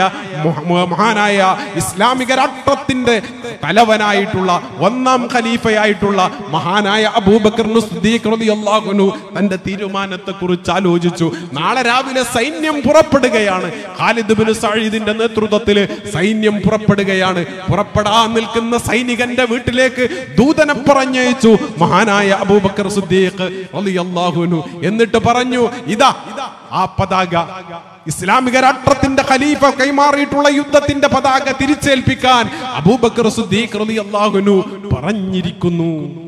മഹാനായ ഇസ്ലാമിക രാഷ്ട്രത്തിന്റെ തലവനായിട്ടുള്ള ഒന്നാം ഖലീഫയായിട്ടുള്ള മഹാനായ അബൂബക്കർ സിദ്ദീഖ് റളിയല്ലാഹു അൻഹു തന്റെ തീരുമാനത്തെ കുറിച്ച് ആലോചിച്ചു. നാളെ രാവിലെ സൈന്യം പുറപ്പെടുകയാണ്. ഖാലിദ് ബിൻ സഈദിന്റെ നേതൃത്വത്തിൽ സൈന്യം പുറപ്പെടുകയാണ്. പുറപ്പെടാൻ നിൽക്കുന്ന സൈനികന്റെ വീട്ടിലേക്ക് ദൂതനെ പറഞ്ഞയച്ചു മഹാനായ അബൂബക്കർ സിദ്ദീഖ് റളിയല്ലാഹു അൻഹു. എന്നിട്ട് പറഞ്ഞു, ഇതാ ആ പതാക, ഇസ്ലാമിക രാഷ്ട്രത്തിന്റെ ഖലീഫ കൈമാറിയിട്ടുള്ള യുദ്ധത്തിന്റെ പതാക തിരിച്ചേൽപ്പിക്കാൻ അബൂബക്കർ സിദ്ദീഖ് റളിയല്ലാഹു അൻഹു പറഞ്ഞിരിക്കുന്നു.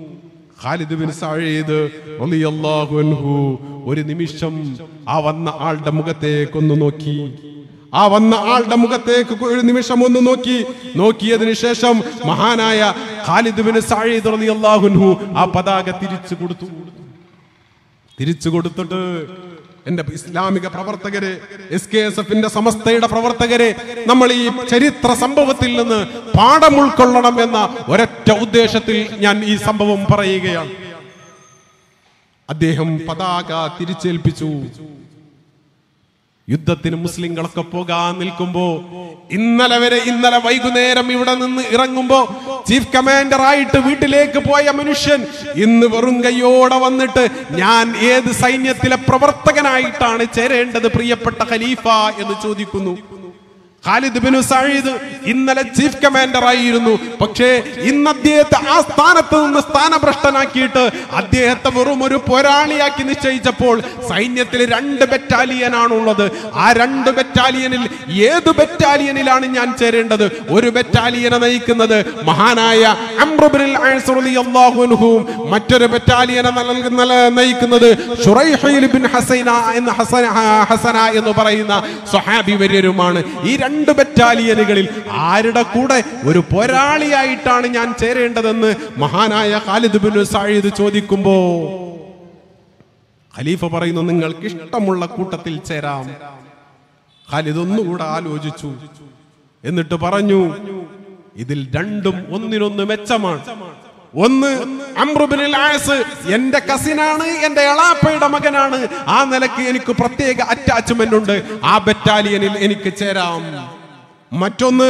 ഖാലിദ് ബിൻ സഈദ് റളിയല്ലാഹു അൻഹു ഒരു നിമിഷം ആ വന്ന ആളുടെ മുഖത്തേക്കൊന്ന് നോക്കി. ആ വന്ന ആളുടെ മുഖത്തേക്ക് ഒരു നിമിഷം ഒന്ന് നോക്കി. നോക്കിയതിനു ശേഷം മഹാനായ ഖാലിദ് ബിൻ സഈദ് റളിയല്ലാഹു അൻഹു ആ പതാക തിരിച്ചു കൊടുത്തു. തിരിച്ചു കൊടുത്തിട്ട് എന്റെ ഇസ്ലാമിക പ്രവർത്തകരെ, എസ് കെ എസ് എഫിന്റെ സമസ്തയുടെ പ്രവർത്തകരെ, നമ്മൾ ഈ ചരിത്ര സംഭവത്തിൽ നിന്ന് പാഠം ഉൾക്കൊള്ളണം എന്ന ഒരൊറ്റ ഉദ്ദേശത്തിൽ ഞാൻ ഈ സംഭവം പറയുകയാണ്. അദ്ദേഹം പതാക തിരിച്ചേൽപ്പിച്ചു. യുദ്ധത്തിന് മുസ്ലിങ്ങളൊക്കെ പോകാൻ നിൽക്കുമ്പോ ഇന്നലെ വരെ ഇന്നലെ വൈകുന്നേരം ഇവിടെ നിന്ന് ഇറങ്ങുമ്പോ ചീഫ് കമാൻഡർ ആയിട്ട് വീട്ടിലേക്ക് പോയ മനുഷ്യൻ ഇന്ന് വെറും കൈയോടെ വന്നിട്ട് ഞാൻ ഏത് സൈന്യത്തിലെ പ്രവർത്തകനായിട്ടാണ് ചേരേണ്ടത് പ്രിയപ്പെട്ട ഖലീഫ എന്ന് ചോദിക്കുന്നു. ഖാലിദ് ബിൻ സഈദ് ഇന്നലെ ചീഫ് കമാൻഡർ ആയിരുന്നു. പക്ഷേ ഇന്ന് അദ്ദേഹത്തെ ആ സ്ഥാനത്ത് നിന്ന് സ്ഥാനഭ്രഷ്ടനാക്കിയിട്ട് അദ്ദേഹത്തെ വെറും ഒരു പോരാളിയാക്കി നിശ്ചയിച്ചപ്പോൾ സൈന്യത്തിൽ രണ്ട് ബറ്റാലിയനാണുള്ളത്. ആ രണ്ട് ബറ്റാലിയനിൽ ഏത് ബറ്റാലിയനിലാണ് ഞാൻ ചേരേണ്ടത്? ഒരു ബറ്റാലിയനെ നയിക്കുന്നത് മഹാനായ അംർ ഇബ്നുൽ ആസ് റളിയല്ലാഹു അൻഹു, മറ്റൊരു ബറ്റാലിയനെ നയിക്കുന്നത് ശുറൈഹീൽ ബിൻ ഹസന എന്ന ഹസന ഹസന എന്ന് പറയുന്ന സ്വഹാബി വര്യരുമാണ്. ഈ രണ്ട് ബറ്റാലിയനുകളിൽ ആരുടെ കൂടെ ഒരു പോരാളിയായിട്ടാണ് ഞാൻ ചേരേണ്ടതെന്ന് മഹാനായ ഖാലിദ് ബിൻ സഈദ് ചോദിക്കുമ്പോ ഖലീഫ പറയുന്നു, നിങ്ങൾക്ക് ഇഷ്ടമുള്ള കൂട്ടത്തിൽ ചേരാം. ഖാലിദ് ഒന്നുകൂടെ ആലോചിച്ചു. എന്നിട്ട് പറഞ്ഞു, ഇതിൽ രണ്ടും ഒന്നിനൊന്ന് മെച്ചമാണ്. ഒന്ന് അംർ ഇബ്നുൽ ആസ് എന്റെ കസിനാണ്, എന്റെ എളാപ്പയുടെ മകനാണ്. ആ നിലയ്ക്ക് എനിക്ക് പ്രത്യേക അറ്റാച്ച്മെന്റ് ഉണ്ട്. ആ ബറ്റാലിയനിൽ എനിക്ക് ചേരാം. മറ്റൊന്ന്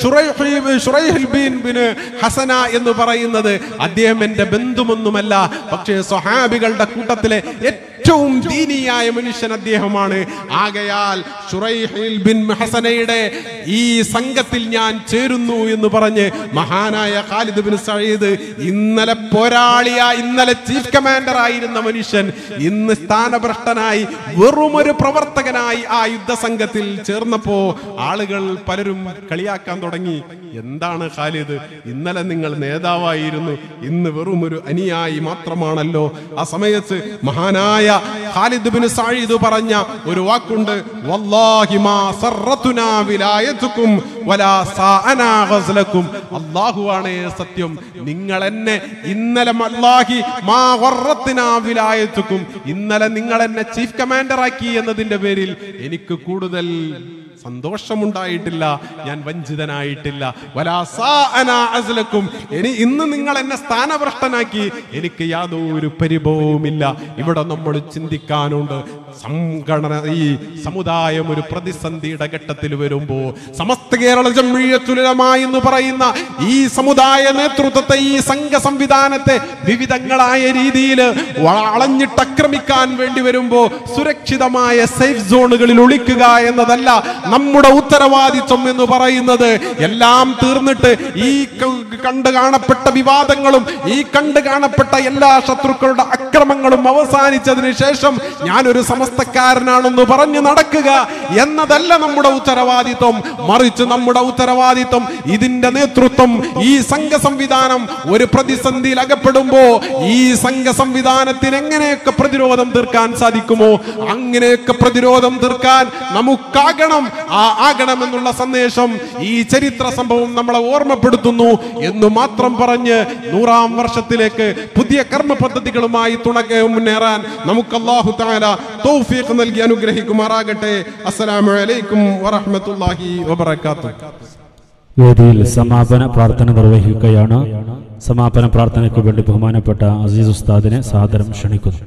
ശുറൈഹ് ബിൻ ഹസന എന്ന് പറയുന്നത് അദ്ദേഹം എന്റെ ബന്ധുവൊന്നുമല്ല, പക്ഷേ സ്വഹാബികളുടെ കൂട്ടത്തിലെ ഏറ്റവും ദീനിയായ മനുഷ്യൻ അദ്ദേഹമാണ്. ആകയാൽ ശുറൈഹ് ബിൻ ഹസനയുടെ ഈ സംഘത്തിൽ ഞാൻ ചേരുന്നു എന്ന് പറഞ്ഞ് മഹാനായ ഖാലിദ് ബിൻ സഈദ് ഇന്നലെ പോരാളിയാ ഇന്നലെ ചീഫ് കമാൻഡർ ആയിരുന്ന മനുഷ്യൻ ഇന്ന് സ്ഥാനഭ്രഷ്ടനായി വെറുമൊരു പ്രവർത്തകനായി ആ യുദ്ധസംഘത്തിൽ ചേർന്നപ്പോ ആളുകൾ പലരും കളിയാക്കാൻ തുടങ്ങി. എന്താണ് ഖാലിദ്, ഇന്നലെ നിങ്ങൾ നേതാവായിരുന്നു, ഇന്ന് വെറും ഒരു അനുയായി മാത്രമാണല്ലോ. ആ സമയത്ത് മഹാനായ ഖാലിദ് ബിൻ സഈദ് പറഞ്ഞ ഒരു വാക്കുണ്ട്, വല്ലാഹി മാ സറത്തുനാ വിലായതുകും വലാ സാഅനാ ഗസ്ലകും. അല്ലാഹുവാണ് സത്യം, നിങ്ങൾ എന്നെ ഇന്നലെ വല്ലാഹി മാ ഗറത്നാ വിലായതുകും, ഇന്നലെ നിങ്ങൾ എന്നെ ചീഫ് കമാൻഡർ ആക്കി എന്നതിന്റെ പേരിൽ എനിക്ക് കൂടുതൽ സന്തോഷമുണ്ടായിട്ടില്ല, ഞാൻ വഞ്ചിതനായിട്ടില്ല. വലാ സാഅനാ അസ്ലകും, ഇനി ഇന്ന് നിങ്ങൾ എന്നെ സ്ഥാനഭ്രഷ്ടനാക്കി എനിക്ക് യാതൊരു പരിഭവവുമില്ല. ഇവിടെ നമ്മൾ ചിന്തിക്കാനുണ്ട്. സംഘടന ഈ സമുദായം ഒരു പ്രതിസന്ധിയുടെ ഘട്ടത്തിൽ വരുമ്പോ സമസ്ത കേരള ജംഇയ്യത്തുൽ ഉലമ എന്ന് പറയുന്ന ഈ സമുദായ നേതൃത്വത്തെ, ഈ സംഘ സംവിധാനത്തെ വിവിധങ്ങളായ രീതിയിൽ വളഞ്ഞിട്ടാക്രമിക്കാൻ വേണ്ടി വരുമ്പോ സുരക്ഷിതമായ സേഫ് സോണുകളിൽ ഒളിക്കുക എന്നതല്ല നമ്മുടെ ഉത്തരവാദിത്വം എന്ന് പറയുന്നത്. എല്ലാം തീർന്നിട്ട് ഈ കണ്ടു കാണപ്പെട്ട വിവാദങ്ങളും ഈ കണ്ടു കാണപ്പെട്ട എല്ലാ ശത്രുക്കളുടെ അക്രമങ്ങളും അവസാനിച്ചതിന് ശേഷം ഞാനൊരു സമസ്തക്കാരനാണെന്ന് പറഞ്ഞു നടക്കുക എന്നതല്ല നമ്മുടെ ഉത്തരവാദിത്വം. മറിച്ച് നമ്മുടെ ഉത്തരവാദിത്വം ഇതിന്റെ നേതൃത്വം, ഈ സംഘ സംവിധാനം ഒരു പ്രതിസന്ധിയിൽ അകപ്പെടുമ്പോ ഈ സംഘ സംവിധാനത്തിന് എങ്ങനെയൊക്കെ പ്രതിരോധം തീർക്കാൻ സാധിക്കുമോ അങ്ങനെയൊക്കെ പ്രതിരോധം തീർക്കാൻ നമുക്കാകണം. ആ ആകണമെന്നുള്ള സന്ദേശം ഈ ചരിത്ര സംഭവം നമ്മളെ ഓർമ്മപ്പെടുത്തുന്നു എന്ന് മാത്രം പറഞ്ഞ് നൂറാം വർഷത്തിലേക്ക് പുതിയ കർമ്മ പദ്ധതികളുമായി തുണ മുന്നേറാൻ നമുക്ക് അല്ലാഹു തആല തൗഫീഖ് നൽകി അനുഗ്രഹിക്കുമാറാകട്ടെ. അസ്സലാമു അലൈക്കും വറഹ്മത്തുള്ളാഹി വബറകാതുഹു. വേദിയിൽ സമാപന പ്രാർത്ഥന നിർവഹിക്കുകയാണ്. സമാപന പ്രാർത്ഥനയ്ക്ക് വേണ്ടി ബഹുമാനപ്പെട്ട അസീസ് ഉസ്താദിനെ സാദരം ക്ഷണിക്കുന്നു.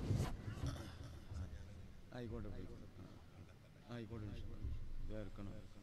ആയിക്കോട്ടെ ആയിക്കോട്ടെ